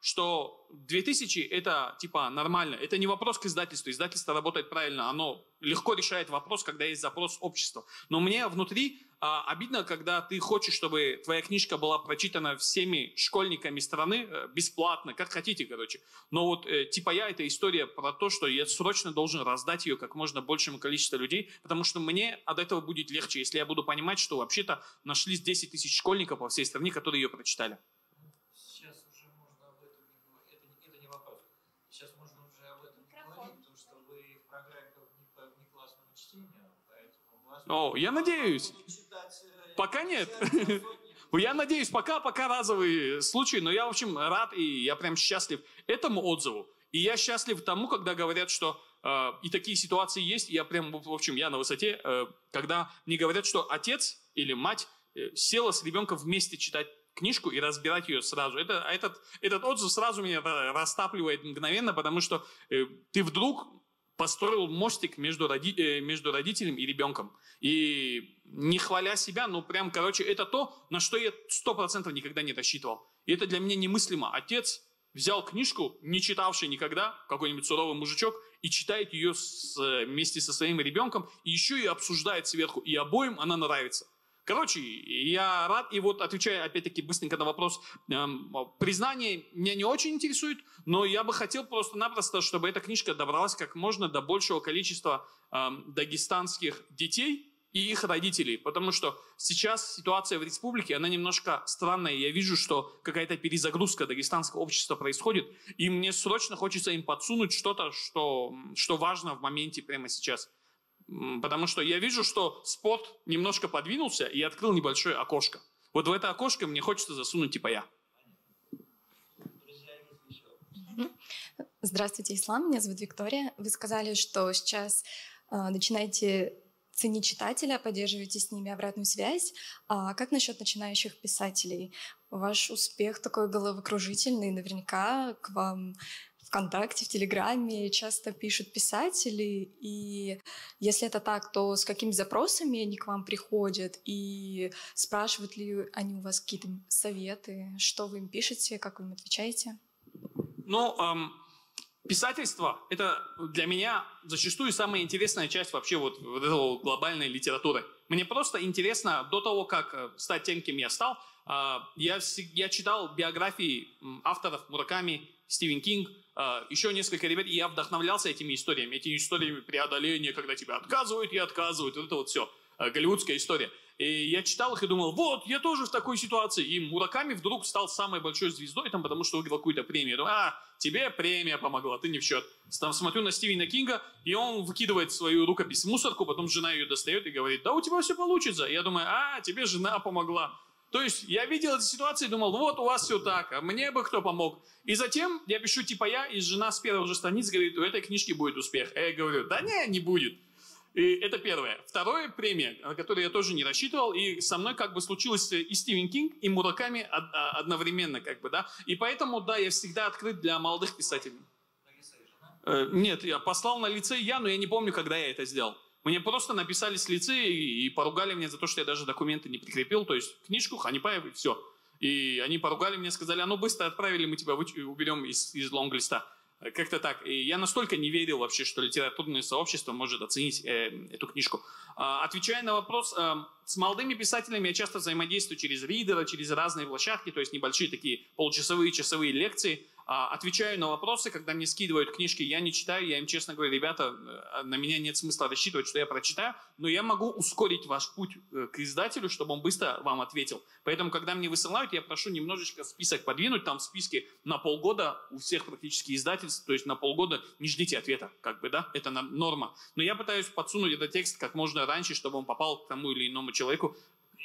что две тысячи это типа нормально. Это не вопрос к издательству. Издательство работает правильно. Оно легко решает вопрос, когда есть запрос общества. Но мне внутри а, обидно, когда ты хочешь, чтобы твоя книжка была прочитана всеми школьниками страны э, бесплатно, как хотите, короче. Но вот э, типа я, это история про то, что я срочно должен раздать ее как можно большему количеству людей, потому что мне от этого будет легче, если я буду понимать, что вообще-то нашлись десять тысяч школьников по всей стране, которые ее прочитали. Сейчас уже можно об этом не говорить. Это, это не вопрос. Сейчас можно уже об этом не говорить, потому что вы в программе по внеклассному чтению, поэтому вас... О, я надеюсь. Пока нет. Я надеюсь, пока, пока разовые случаи, но я, в общем, рад и я прям счастлив этому отзыву. И я счастлив тому, когда говорят, что э, и такие ситуации есть, и я прям, в общем, я на высоте, э, когда мне говорят, что отец или мать э, села с ребенком вместе читать книжку и разбирать ее сразу. Это, этот, этот отзыв сразу меня растапливает мгновенно, потому что э, ты вдруг построил мостик между, роди, э, между родителем и ребенком. И не хваля себя, ну прям, короче, это то, на что я сто процентов никогда не рассчитывал. И это для меня немыслимо. Отец взял книжку, не читавший никогда, какой-нибудь суровый мужичок, и читает ее с, вместе со своим ребенком, и еще и обсуждает сверху, и обоим она нравится. Короче, я рад, и вот отвечая опять-таки быстренько на вопрос, эм, признание меня не очень интересует, но я бы хотел просто-напросто, чтобы эта книжка добралась как можно до большего количества эм, дагестанских детей и их родителей, потому что сейчас ситуация в республике, она немножко странная, я вижу, что какая-то перезагрузка дагестанского общества происходит, и мне срочно хочется им подсунуть что-то, что, что важно в моменте прямо сейчас. Потому что я вижу, что спорт немножко подвинулся и открыл небольшое окошко. Вот в это окошко мне хочется засунуть типа я. Здравствуйте, Ислам. Меня зовут Виктория. Вы сказали, что сейчас э, начинаете ценить читателя, поддерживаете с ними обратную связь. А как насчет начинающих писателей? Ваш успех такой головокружительный. Наверняка к вам ВКонтакте, в Телеграме часто пишут писатели, и если это так, то с какими запросами они к вам приходят, и спрашивают ли они у вас какие-то советы, что вы им пишете, как вы им отвечаете? Ну, эм, писательство — это для меня зачастую самая интересная часть вообще вот, вот этого глобальной литературы. Мне просто интересно, до того, как стать тем, кем я стал, э, я, я читал биографии авторов Мураками, Стивен Кинг, еще несколько ребят, и я вдохновлялся этими историями, этими историями преодоления, когда тебя отказывают и отказывают, вот это вот все, голливудская история. И я читал их и думал, вот, я тоже в такой ситуации. И Мураками вдруг стал самой большой звездой, там, потому что выиграл какую-то премию. Я думаю, а, тебе премия помогла, ты не в счет. Там смотрю на Стивена Кинга, и он выкидывает свою рукопись в мусорку, потом жена ее достает и говорит, да у тебя все получится. И я думаю, а, тебе жена помогла. То есть я видел эту ситуацию и думал, вот у вас все так, а мне бы кто помог. И затем я пишу типа я, и жена с первых же страниц говорит, у этой книжки будет успех. А я говорю, да не, не будет. И это первое. Второе, премия, на которую я тоже не рассчитывал, и со мной как бы случилось и Стивен Кинг, и Мураками одновременно, как бы, да. И поэтому, да, я всегда открыт для молодых писателей. Нет, я послал на лицей я, но я не помню, когда я это сделал. Мне просто написали с лицея и поругали меня за то, что я даже документы не прикрепил, то есть книжку, Ханипаев, и все. И они поругали меня, сказали, а ну быстро отправили, мы тебя уберем из, из лонглиста. Как-то так. И я настолько не верил вообще, что литературное сообщество может оценить э, эту книжку. А, отвечая на вопрос, э, с молодыми писателями я часто взаимодействую через ридера, через разные площадки, то есть небольшие такие получасовые, часовые лекции. А, отвечаю на вопросы, когда мне скидывают книжки, я не читаю, я им честно говорю, ребята, на меня нет смысла рассчитывать, что я прочитаю, но я могу ускорить ваш путь к издателю, чтобы он быстро вам ответил. Поэтому, когда мне высылают, я прошу немножечко список подвинуть, там в списке на полгода у всех практически издательств, то есть на полгода не ждите ответа, как бы, да, это норма. Но я пытаюсь подсунуть этот текст как можно раньше, чтобы он попал к тому или иному человеку.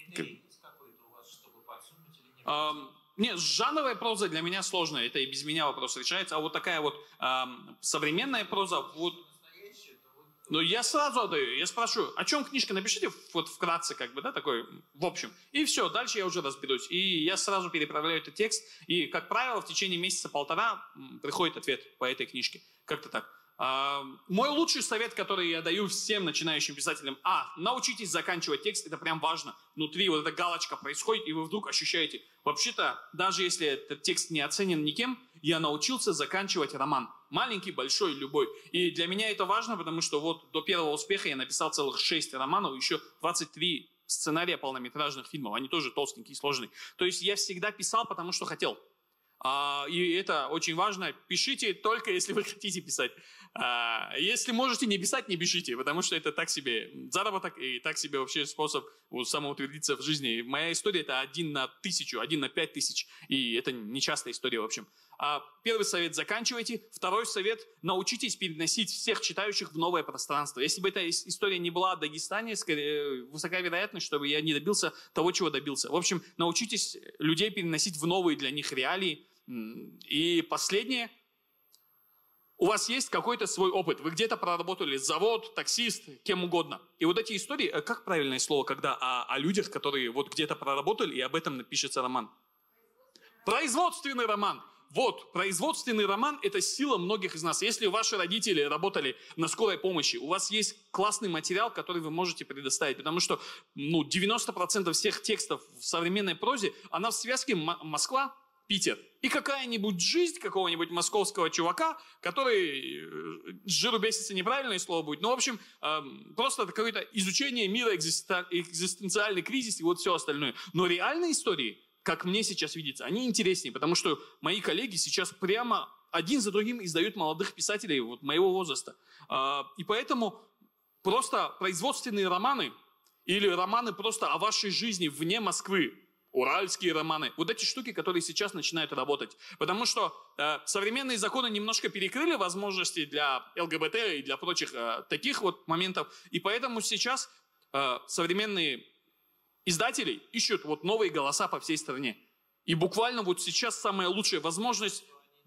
Нет, жанровая проза для меня сложная, это и без меня вопрос решается, а вот такая вот эм, современная проза, вот, ну я сразу отдаю, я спрашиваю, о чем книжка, напишите вот вкратце, как бы, да, такой, в общем, и все, дальше я уже разберусь, и я сразу переправляю этот текст, и, как правило, в течение месяца-полтора приходит ответ по этой книжке, как-то так. Uh, мой лучший совет, который я даю всем начинающим писателям, а, научитесь заканчивать текст, это прям важно. Внутри вот эта галочка происходит, и вы вдруг ощущаете, вообще-то, даже если этот текст не оценен никем, я научился заканчивать роман. Маленький, большой, любой. И для меня это важно, потому что вот до первого успеха я написал целых шесть романов, еще двадцать три сценария полнометражных фильмов. Они тоже толстенькие, сложные. То есть я всегда писал, потому что хотел. А, и это очень важно. Пишите только, если вы хотите писать. А, если можете не писать, не пишите, потому что это так себе заработок и так себе вообще способ вот, самоутвердиться в жизни. Моя история – это один на тысячу, один на пять тысяч. И это нечастая история, в общем. А, первый совет – заканчивайте. Второй совет – научитесь переносить всех читающих в новое пространство. Если бы эта история не была о Дагестане, скорее, высока вероятность, чтобы я не добился того, чего добился. В общем, научитесь людей переносить в новые для них реалии. И последнее. У вас есть какой-то свой опыт. Вы где-то проработали завод, таксист, кем угодно. И вот эти истории, как правильное слово, когда о, о людях, которые вот где-то проработали, и об этом напишется роман? Производственный роман. Вот, производственный роман – это сила многих из нас. Если ваши родители работали на скорой помощи, у вас есть классный материал, который вы можете предоставить. Потому что ну, девяносто процентов всех текстов в современной прозе, она в связке Москва, Питер. И какая-нибудь жизнь какого-нибудь московского чувака, который, с жиру бесится неправильное слово будет, но, в общем, э, просто какое-то изучение мира, экзистенциальный кризис и вот все остальное. Но реальные истории, как мне сейчас видится, они интереснее, потому что мои коллеги сейчас прямо один за другим издают молодых писателей вот, моего возраста. Э, и поэтому просто производственные романы или романы просто о вашей жизни вне Москвы, уральские романы, вот эти штуки, которые сейчас начинают работать. Потому что э, современные законы немножко перекрыли возможности для ЛГБТ и для прочих э, таких вот моментов. И поэтому сейчас э, современные издатели ищут вот новые голоса по всей стране. И буквально вот сейчас самая лучшая возможность...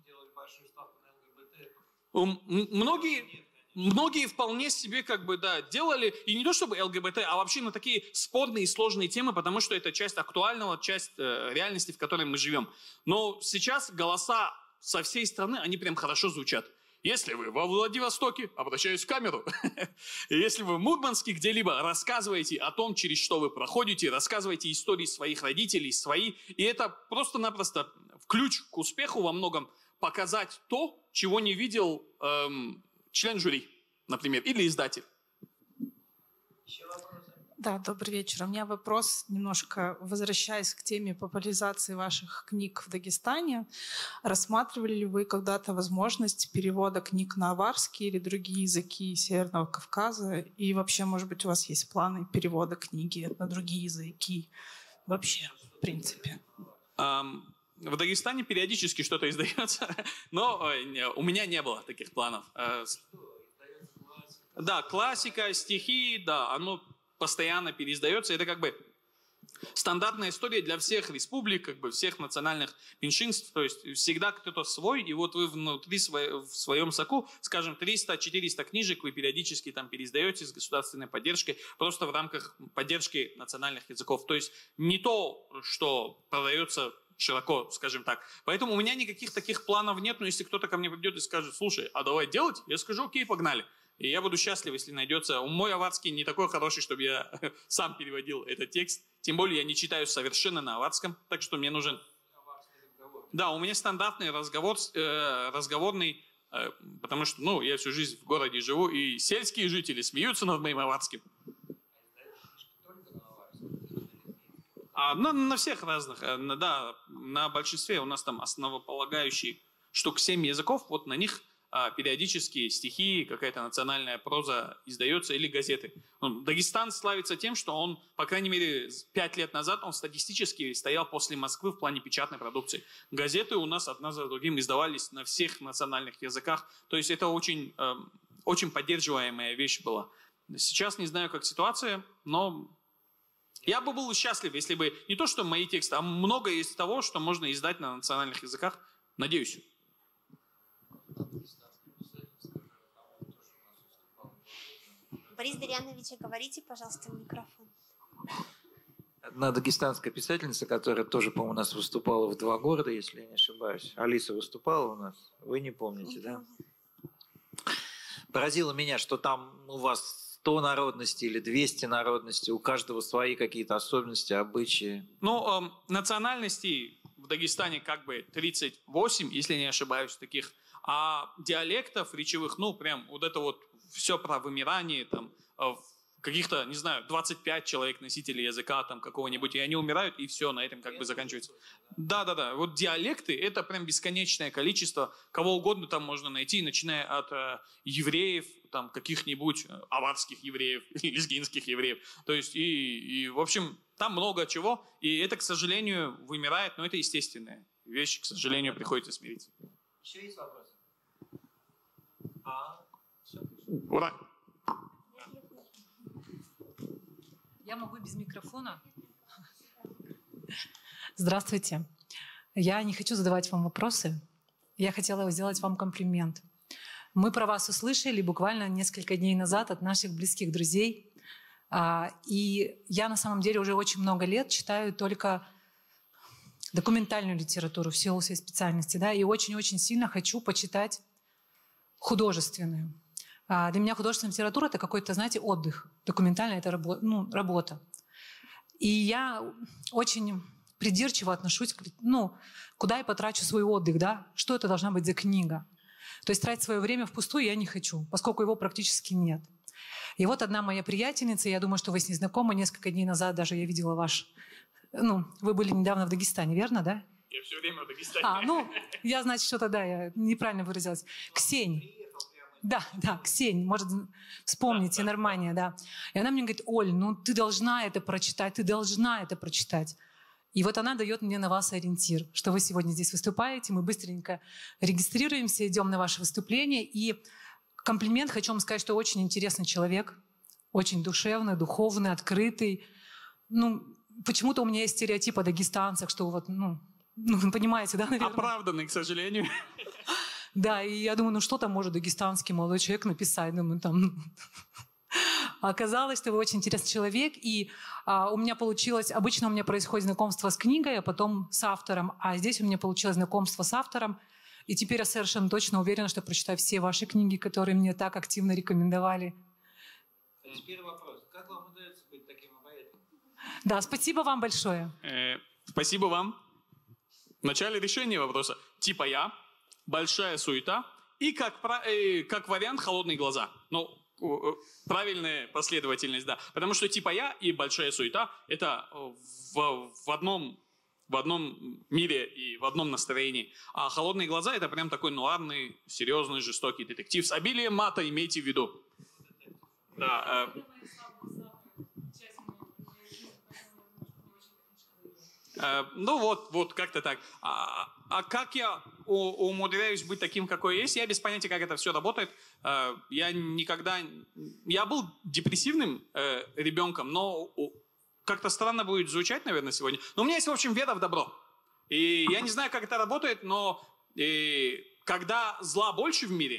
Многие... Многие вполне себе как бы, да, делали, и не то чтобы ЛГБТ, а вообще на такие спорные и сложные темы, потому что это часть актуального, часть э, реальности, в которой мы живем. Но сейчас голоса со всей страны, они прям хорошо звучат. Если вы во Владивостоке, обращаюсь в камеру, если вы в Мурманске где-либо, рассказываете о том, через что вы проходите, рассказывайте истории своих родителей, свои, и это просто-напросто ключ к успеху во многом, показать то, чего не видел... Эм, член жюри, например, или издатель. Еще вопросы? Да, добрый вечер. У меня вопрос, немножко возвращаясь к теме популяризации ваших книг в Дагестане. Рассматривали ли вы когда-то возможность перевода книг на аварский или другие языки Северного Кавказа? И вообще, может быть, у вас есть планы перевода книги на другие языки? Вообще, в принципе. Um... В Дагестане периодически что-то издается, но у меня не было таких планов. Да, классика, стихи, да, оно постоянно переиздается. Это как бы стандартная история для всех республик, как бы всех национальных меньшинств. То есть всегда кто-то свой, и вот вы внутри в своем соку, скажем, триста-четыреста книжек вы периодически там переиздаете с государственной поддержкой, просто в рамках поддержки национальных языков. То есть не то, что продается широко, скажем так. Поэтому у меня никаких таких планов нет, но если кто-то ко мне придет и скажет, слушай, а давай делать, я скажу, окей, погнали. И я буду счастлив, если найдется. Мой аварский не такой хороший, чтобы я сам переводил этот текст. Тем более я не читаю совершенно на аварском, так что мне нужен... Да, у меня стандартный разговор, э, разговорный, э, потому что, ну, я всю жизнь в городе живу, и сельские жители смеются над моим аварским. А, на, на всех разных, да, на большинстве у нас там основополагающие штук семь языков, вот на них а, периодически стихи, какая-то национальная проза издается или газеты. Ну, Дагестан славится тем, что он, по крайней мере, пять лет назад он статистически стоял после Москвы в плане печатной продукции. Газеты у нас одна за другим издавались на всех национальных языках, то есть это очень, э, очень поддерживаемая вещь была. Сейчас не знаю, как ситуация, но... Я бы был счастлив, если бы не то, что мои тексты, а много есть того, что можно издать на национальных языках. Надеюсь. Борис Дарьянович, говорите, пожалуйста, в микрофон. Одна дагестанская писательница, которая тоже, по-моему, у нас выступала в два города, если я не ошибаюсь. Алиса выступала у нас. Вы не помните, да? Поразило меня, что там у вас... сто народностей или двести народностей, у каждого свои какие-то особенности, обычаи? Ну, э, национальностей в в Дагестане как бы тридцать восемь, если не ошибаюсь, таких, а диалектов речевых, ну, прям вот это вот все про вымирание, там, каких-то, не знаю, двадцать пять человек носителей языка там какого-нибудь, и они умирают, и все, на этом как бы заканчивается. Да-да-да, вот диалекты — это прям бесконечное количество, кого угодно там можно найти, начиная от э, евреев, там, каких-нибудь э, аварских евреев, лезгинских евреев, то есть, и, и, в общем, там много чего, и это, к сожалению, вымирает, но это естественная вещь, к сожалению, приходится смириться. Еще есть вопросы? А, все. Ура! Я могу без микрофона? Здравствуйте. Я не хочу задавать вам вопросы. Я хотела сделать вам комплимент. Мы про вас услышали буквально несколько дней назад от наших близких друзей. И я на самом деле уже очень много лет читаю только документальную литературу в силу своей специальности. Да, и очень-очень сильно хочу почитать художественную. Для меня художественная литература — это какой-то, знаете, отдых. Документальная — это рабо- ну, работа. И я очень придирчиво отношусь к, ну, куда я потрачу свой отдых, да? Что это должна быть за книга? То есть тратить свое время впустую я не хочу, поскольку его практически нет. И вот одна моя приятельница, я думаю, что вы с ней знакомы, несколько дней назад даже я видела ваш... Ну, вы были недавно в Дагестане, верно, да? Я все время в Дагестане. А, ну, я, значит, что-то, да, я неправильно выразилась. Ксения. Да, да, Ксения, может, вспомните, да, Нормания, да. И она мне говорит: Оль, ну ты должна это прочитать, ты должна это прочитать. И вот она дает мне на вас ориентир, что вы сегодня здесь выступаете, мы быстренько регистрируемся, идем на ваше выступление. И комплимент хочу вам сказать, что очень интересный человек, очень душевный, духовный, открытый. Ну, почему-то у меня есть стереотип о дагестанцах, что вот, ну, ну вы понимаете, да, наверное? Оправданный, к сожалению. Да, и я думаю, ну что там может дагестанский молодой человек написать? Думаю, там... Оказалось, что вы очень интересный человек, и а, у меня получилось... Обычно у меня происходит знакомство с книгой, а потом с автором, а здесь у меня получилось знакомство с автором, и теперь я совершенно точно уверена, что прочитаю все ваши книги, которые мне так активно рекомендовали. А теперь вопрос. Как вам удается быть таким обаятельным? Да, спасибо вам большое. Э, спасибо вам. В начале решения вопроса. Типа я... Большая суета и как, э, как вариант холодные глаза. Ну, э, правильная последовательность, да. Потому что типа я и большая суета — это в, в, одном, в одном мире и в одном настроении. А холодные глаза — это прям такой нуарный, серьезный, жестокий детектив с обилием мата, имейте в виду. Да, э, э, ну вот, вот как-то так. А, а как я умудряюсь быть таким, какой я есть? Я без понятия, как это все работает. Я никогда... Я был депрессивным ребенком, но как-то странно будет звучать, наверное, сегодня. Но у меня есть, в общем, вера в добро. И я не знаю, как это работает, но когда зла больше в мире,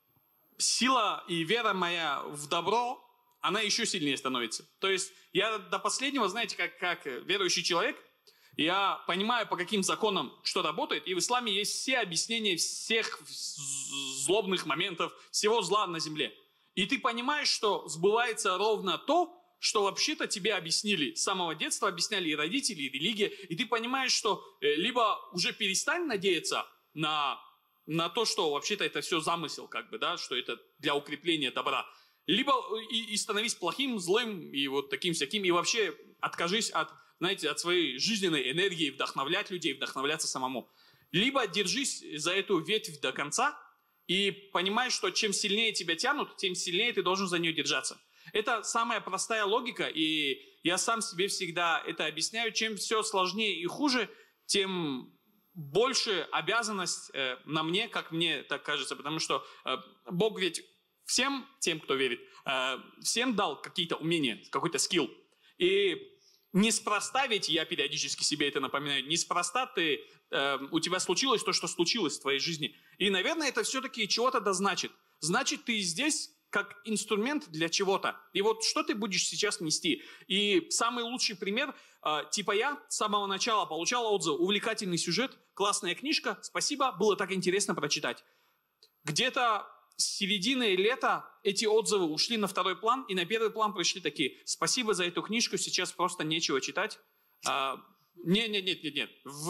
сила и вера моя в добро, она еще сильнее становится. То есть я до последнего, знаете, как, как верующий человек, я понимаю, по каким законам что работает, и в исламе есть все объяснения всех злобных моментов, всего зла на земле. И ты понимаешь, что сбывается ровно то, что вообще-то тебе объяснили. С самого детства объясняли и родители, и религия. И ты понимаешь, что либо уже перестань надеяться на, на то, что вообще-то это все замысел, как бы, да, что это для укрепления добра. Либо и, и становись плохим, злым, и вот таким всяким, и вообще откажись от... знаете, от своей жизненной энергии вдохновлять людей, вдохновляться самому. Либо держись за эту ветвь до конца и понимай, что чем сильнее тебя тянут, тем сильнее ты должен за нее держаться. Это самая простая логика, и я сам себе всегда это объясняю. Чем все сложнее и хуже, тем больше обязанность э, на мне, как мне так кажется, потому что э, Бог ведь всем тем, кто верит, э, всем дал какие-то умения, какой-то скилл. И неспроста, ведь я периодически себе это напоминаю, неспроста ты, э, у тебя случилось то, что случилось в твоей жизни. И, наверное, это все-таки чего-то да значит. Значит, ты здесь как инструмент для чего-то. И вот что ты будешь сейчас нести? И самый лучший пример, э, типа я с самого начала получал отзыв, увлекательный сюжет, классная книжка, спасибо, было так интересно прочитать. Где-то с середины лета эти отзывы ушли на второй план, и на первый план пришли такие: спасибо за эту книжку, сейчас просто нечего читать. А, нет, нет, нет, нет, нет. В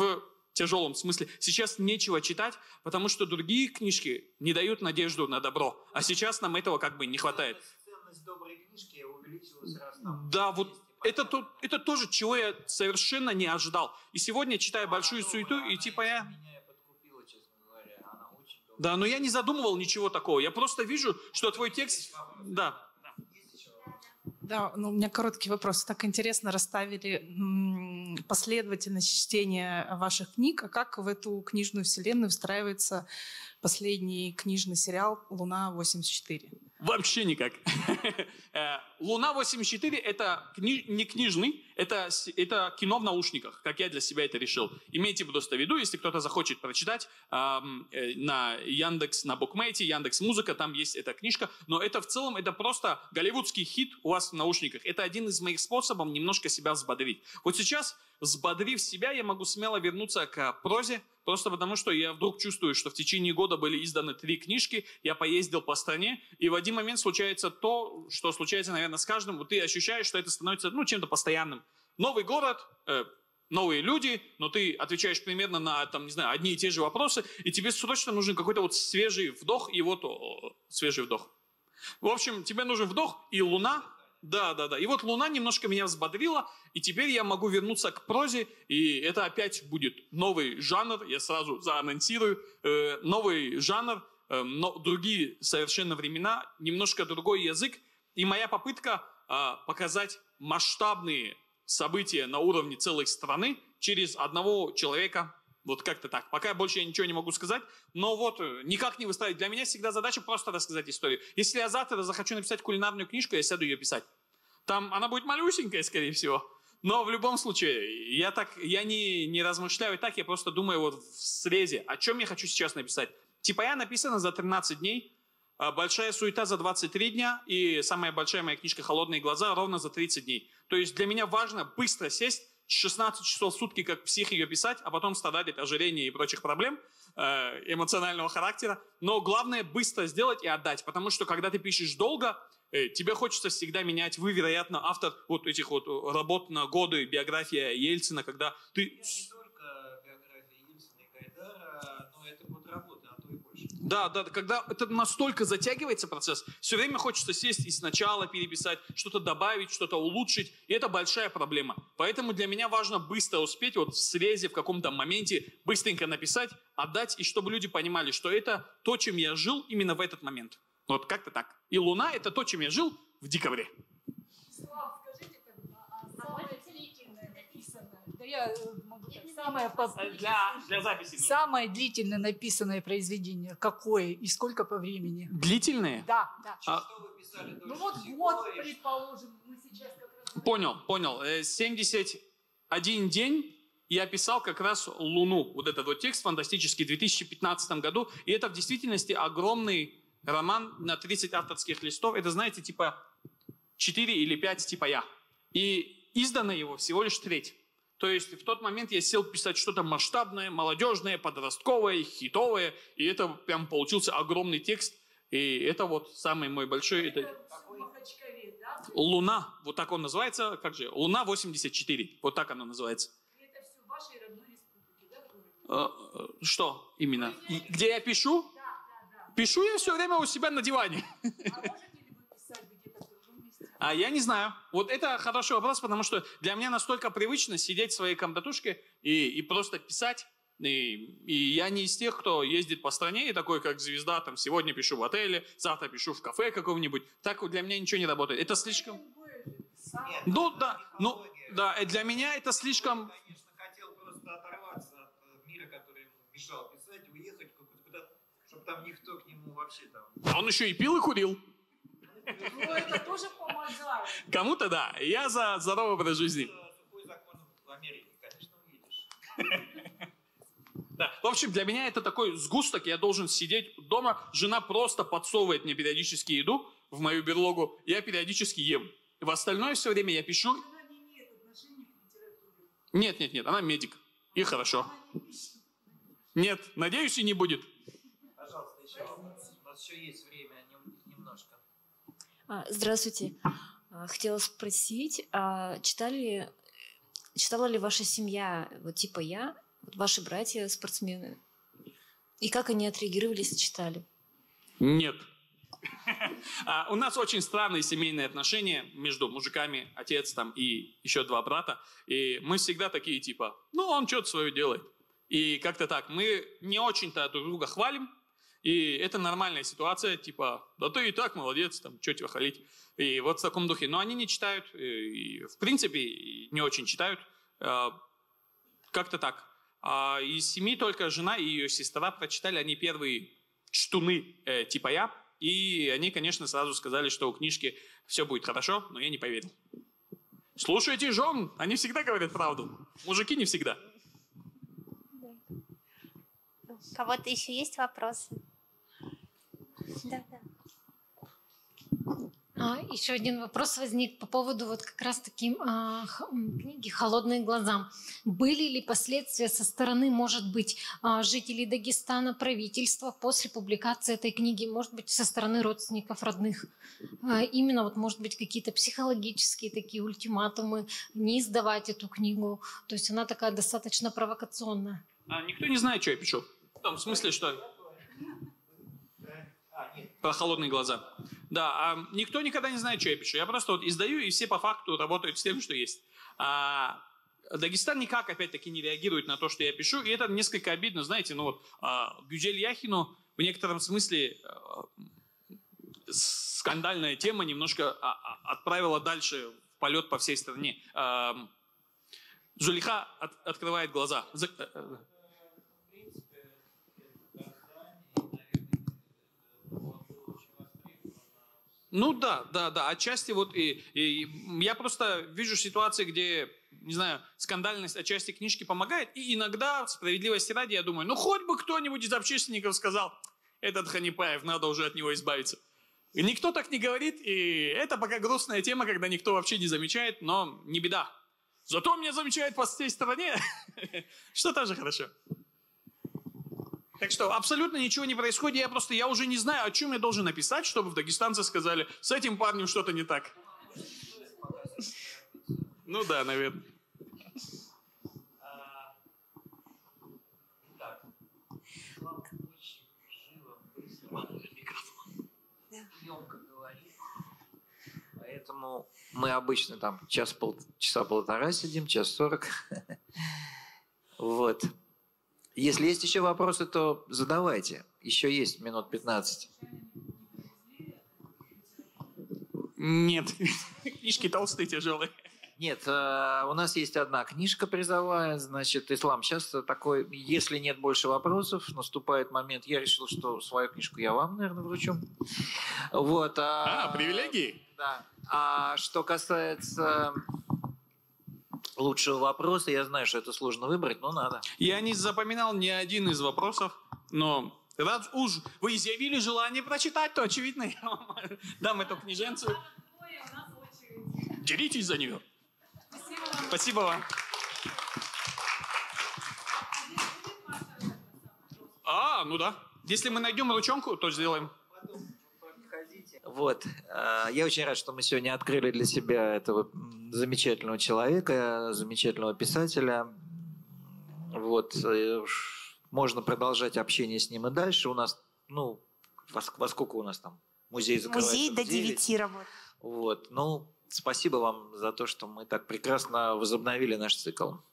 тяжелом смысле. Сейчас нечего читать, потому что другие книжки не дают надежду на добро. А сейчас нам этого как бы не хватает. Ценность доброй книжки увеличилась раз там. Да, вот это, то, это тоже, чего я совершенно не ожидал. И сегодня, читая «Большую суету», и типа я... Меня подкупила, честно говоря. Она очень добрая. Да, но я не задумывал ничего такого. Я просто вижу, что твой текст... Да. Да, ну, у меня короткий вопрос. Так интересно расставили м, последовательность чтения ваших книг. А как в эту книжную вселенную встраивается последний книжный сериал «Луна восемьдесят четыре»? Вообще никак. «Луна восемьдесят четыре» — это кни- не книжный, это, это кино в наушниках, как я для себя это решил. Имейте просто в виду, если кто-то захочет прочитать, эм, э, на Яндекс, на Букмейте, Яндекс.Музыка, там есть эта книжка, но это в целом, это просто голливудский хит у вас в наушниках. Это один из моих способов немножко себя взбодрить. Вот сейчас, взбодрив себя, я могу смело вернуться к прозе, просто потому что я вдруг чувствую, что в течение года были изданы три книжки, я поездил по стране, и в один момент случается то, что случается, наверное, с каждым, вот ты ощущаешь, что это становится, ну, чем-то постоянным. Новый город, э, новые люди, но ты отвечаешь примерно на, там, не знаю, одни и те же вопросы, и тебе срочно нужен какой-то вот свежий вдох, и вот о, свежий вдох. В общем, тебе нужен вдох, и луна. Да, да, да. И вот «Луна» немножко меня взбодрила, и теперь я могу вернуться к прозе, и это опять будет новый жанр, я сразу заанонсирую, э, новый жанр, э, но другие совершенно времена, немножко другой язык, и моя попытка э, показать масштабные события на уровне целой страны через одного человека, вот как-то так. Пока больше я ничего не могу сказать, но вот никак не выстраивать. Для меня всегда задача просто рассказать историю. Если я завтра захочу написать кулинарную книжку, я сяду ее писать. Там она будет малюсенькая, скорее всего. Но в любом случае, я, так, я не, не размышляю так, я просто думаю вот в срезе, о чем я хочу сейчас написать. Типа я написана за тринадцать дней, «Большая суета» за двадцать три дня, и самая большая моя книжка «Холодные глаза» ровно за тридцать дней. То есть для меня важно быстро сесть, шестнадцать часов в сутки, как псих, ее писать, а потом страдать от ожирения и прочих проблем э, эмоционального характера. Но главное быстро сделать и отдать, потому что когда ты пишешь долго, э, тебе хочется всегда менять. Вы, вероятно, автор вот этих вот работ на годы, биография Ельцина, когда ты... Не только биография Ельцина и Гайдара, но это год работы, а то и больше. Да, да, когда это настолько затягивается процесс, все время хочется сесть и сначала переписать, что-то добавить, что-то улучшить, и это большая проблема. Поэтому для меня важно быстро успеть, вот в срезе, в каком-то моменте, быстренько написать, отдать, и чтобы люди понимали, что это то, чем я жил именно в этот момент. Вот как-то так. И «Луна» — это то, чем я жил в декабре. Слав, скажите, а самое длительное написанное, да я могу так, самое, по... Для, для записи. самое длительное написанное произведение, какое и сколько по времени? Длительные? Да, да. А, Что вы писали Ну дольше вот всего, год, и предположим, мы сейчас как раз... понял, понял. Э, семьдесят один день я писал как раз «Луну». Вот этот вот текст фантастический в две тысячи пятнадцатом году. И это в действительности огромный роман на тридцать авторских листов. Это, знаете, типа четыре или пять типа я. И издано его всего лишь треть. То есть в тот момент я сел писать что-то масштабное, молодежное, подростковое, хитовое. И это прям получился огромный текст. И это вот самый мой большой... Это... В Махачкале, да? «Луна». Вот так он называется. Как же? «Луна восемьдесят четыре». Вот так оно называется. И это все в вашей родной республике, да? Э, э, что именно? И где я пишу? Да, да, да. Пишу я все время у себя на диване. А можете ли вы писать где-то в другом месте? А я не знаю. Вот это хороший вопрос, потому что для меня настолько привычно сидеть в своей комнатушке и, и просто писать. И, и я не из тех, кто ездит по стране и такой, как звезда, там, сегодня пишу в отеле, завтра пишу в кафе каком-нибудь. Так для меня ничего не работает. Это слишком... Нет, Ну, это да, ну, мифология. да, для меня это слишком... Он, конечно, хотел просто оторваться от мира, который ему мешал писать, уехать куда-то, чтобы там никто к нему вообще там... Он еще и пил и курил. Ну, это тоже помогает. Кому-то да. Я за здоровый образ жизни. Сухой закон в Америке, конечно, увидишь. Да. В общем, для меня это такой сгусток, я должен сидеть дома, жена просто подсовывает мне периодически еду в мою берлогу, я периодически ем. В остальное все время я пишу... Она не имеет отношения к литературе. Нет, нет, нет, она медик. И хорошо. Она не пишет. Нет, надеюсь, и не будет. Пожалуйста, еще вопрос. У нас еще есть время нем- немножко. А, Здравствуйте. А, Хотела спросить, а читали, читала ли ваша семья, вот типа я, ваши братья спортсмены? И как они отреагировали, если читали? Нет. У нас очень странные семейные отношения между мужиками, отец там и еще два брата. И мы всегда такие типа, ну он что-то свое делает. И как-то так, мы не очень-то друг друга хвалим. И это нормальная ситуация, типа, да ты и так молодец, там, что тебя хвалить. И вот в таком духе. Но они не читают, и, в принципе, не очень читают. Как-то так. А из семьи только жена и ее сестра прочитали, они первые чтуны э, типа я. И они, конечно, сразу сказали, что у книжки все будет хорошо, но я не поверил. Слушайте жен, они всегда говорят правду. Мужики не всегда. У кого-то еще есть вопросы? Да, да. А, еще один вопрос возник по поводу вот как раз-таки а, х, книги «Холодные глаза». Были ли последствия со стороны, может быть, а, жителей Дагестана, правительства после публикации этой книги, может быть, со стороны родственников, родных? А, именно вот, может быть, какие-то психологические такие ультиматумы, не издавать эту книгу. То есть она такая достаточно провокационная. А никто не знает, что я пишу. В том смысле, что... Про холодные глаза. Да, а никто никогда не знает, что я пишу. Я просто вот издаю, и все по факту работают с тем, что есть. А Дагестан никак, опять-таки, не реагирует на то, что я пишу, и это несколько обидно. Знаете, ну вот а, Гюзель Яхину в некотором смысле а, скандальная тема немножко а, а, отправила дальше в полет по всей стране. А, Зулейха от, открывает глаза. Ну да, да, да, отчасти вот и, и я просто вижу ситуации, где, не знаю, скандальность отчасти книжки помогает, и иногда, справедливости ради, я думаю, ну хоть бы кто-нибудь из общественников сказал, этот Ханипаев, надо уже от него избавиться. И никто так не говорит, и это пока грустная тема, когда никто вообще не замечает, но не беда. Зато меня замечают по всей стране, что тоже хорошо. Так что абсолютно ничего не происходит, я просто, я уже не знаю, о чем я должен написать, чтобы в дагестанцы сказали, с этим парнем что-то не так. Ну да, наверное. Поэтому мы обычно там час, пол, часа полтора сидим, час сорок. Вот. Если есть еще вопросы, то задавайте. Еще есть минут пятнадцать. Нет, книжки толстые, тяжелые. Нет, у нас есть одна книжка призовая, значит, Ислам. Сейчас такой, если нет больше вопросов, наступает момент, я решил, что свою книжку я вам, наверное, вручу. Вот. А, а привилегии? Да. А что касается... лучшего вопроса, я знаю, что это сложно выбрать, но надо. Я не запоминал ни один из вопросов, но раз уж вы изъявили желание прочитать, то, очевидно, я вам дам эту книженцию. Деритесь за нее. Спасибо вам. А, ну да. Если мы найдем ручонку, то сделаем. Вот. Я очень рад, что мы сегодня открыли для себя этого замечательного человека, замечательного писателя. Вот. Можно продолжать общение с ним и дальше. У нас, ну, во, во сколько у нас там? Музей закрывается? Музей до девяти работает. Вот. Ну, спасибо вам за то, что мы так прекрасно возобновили наш цикл.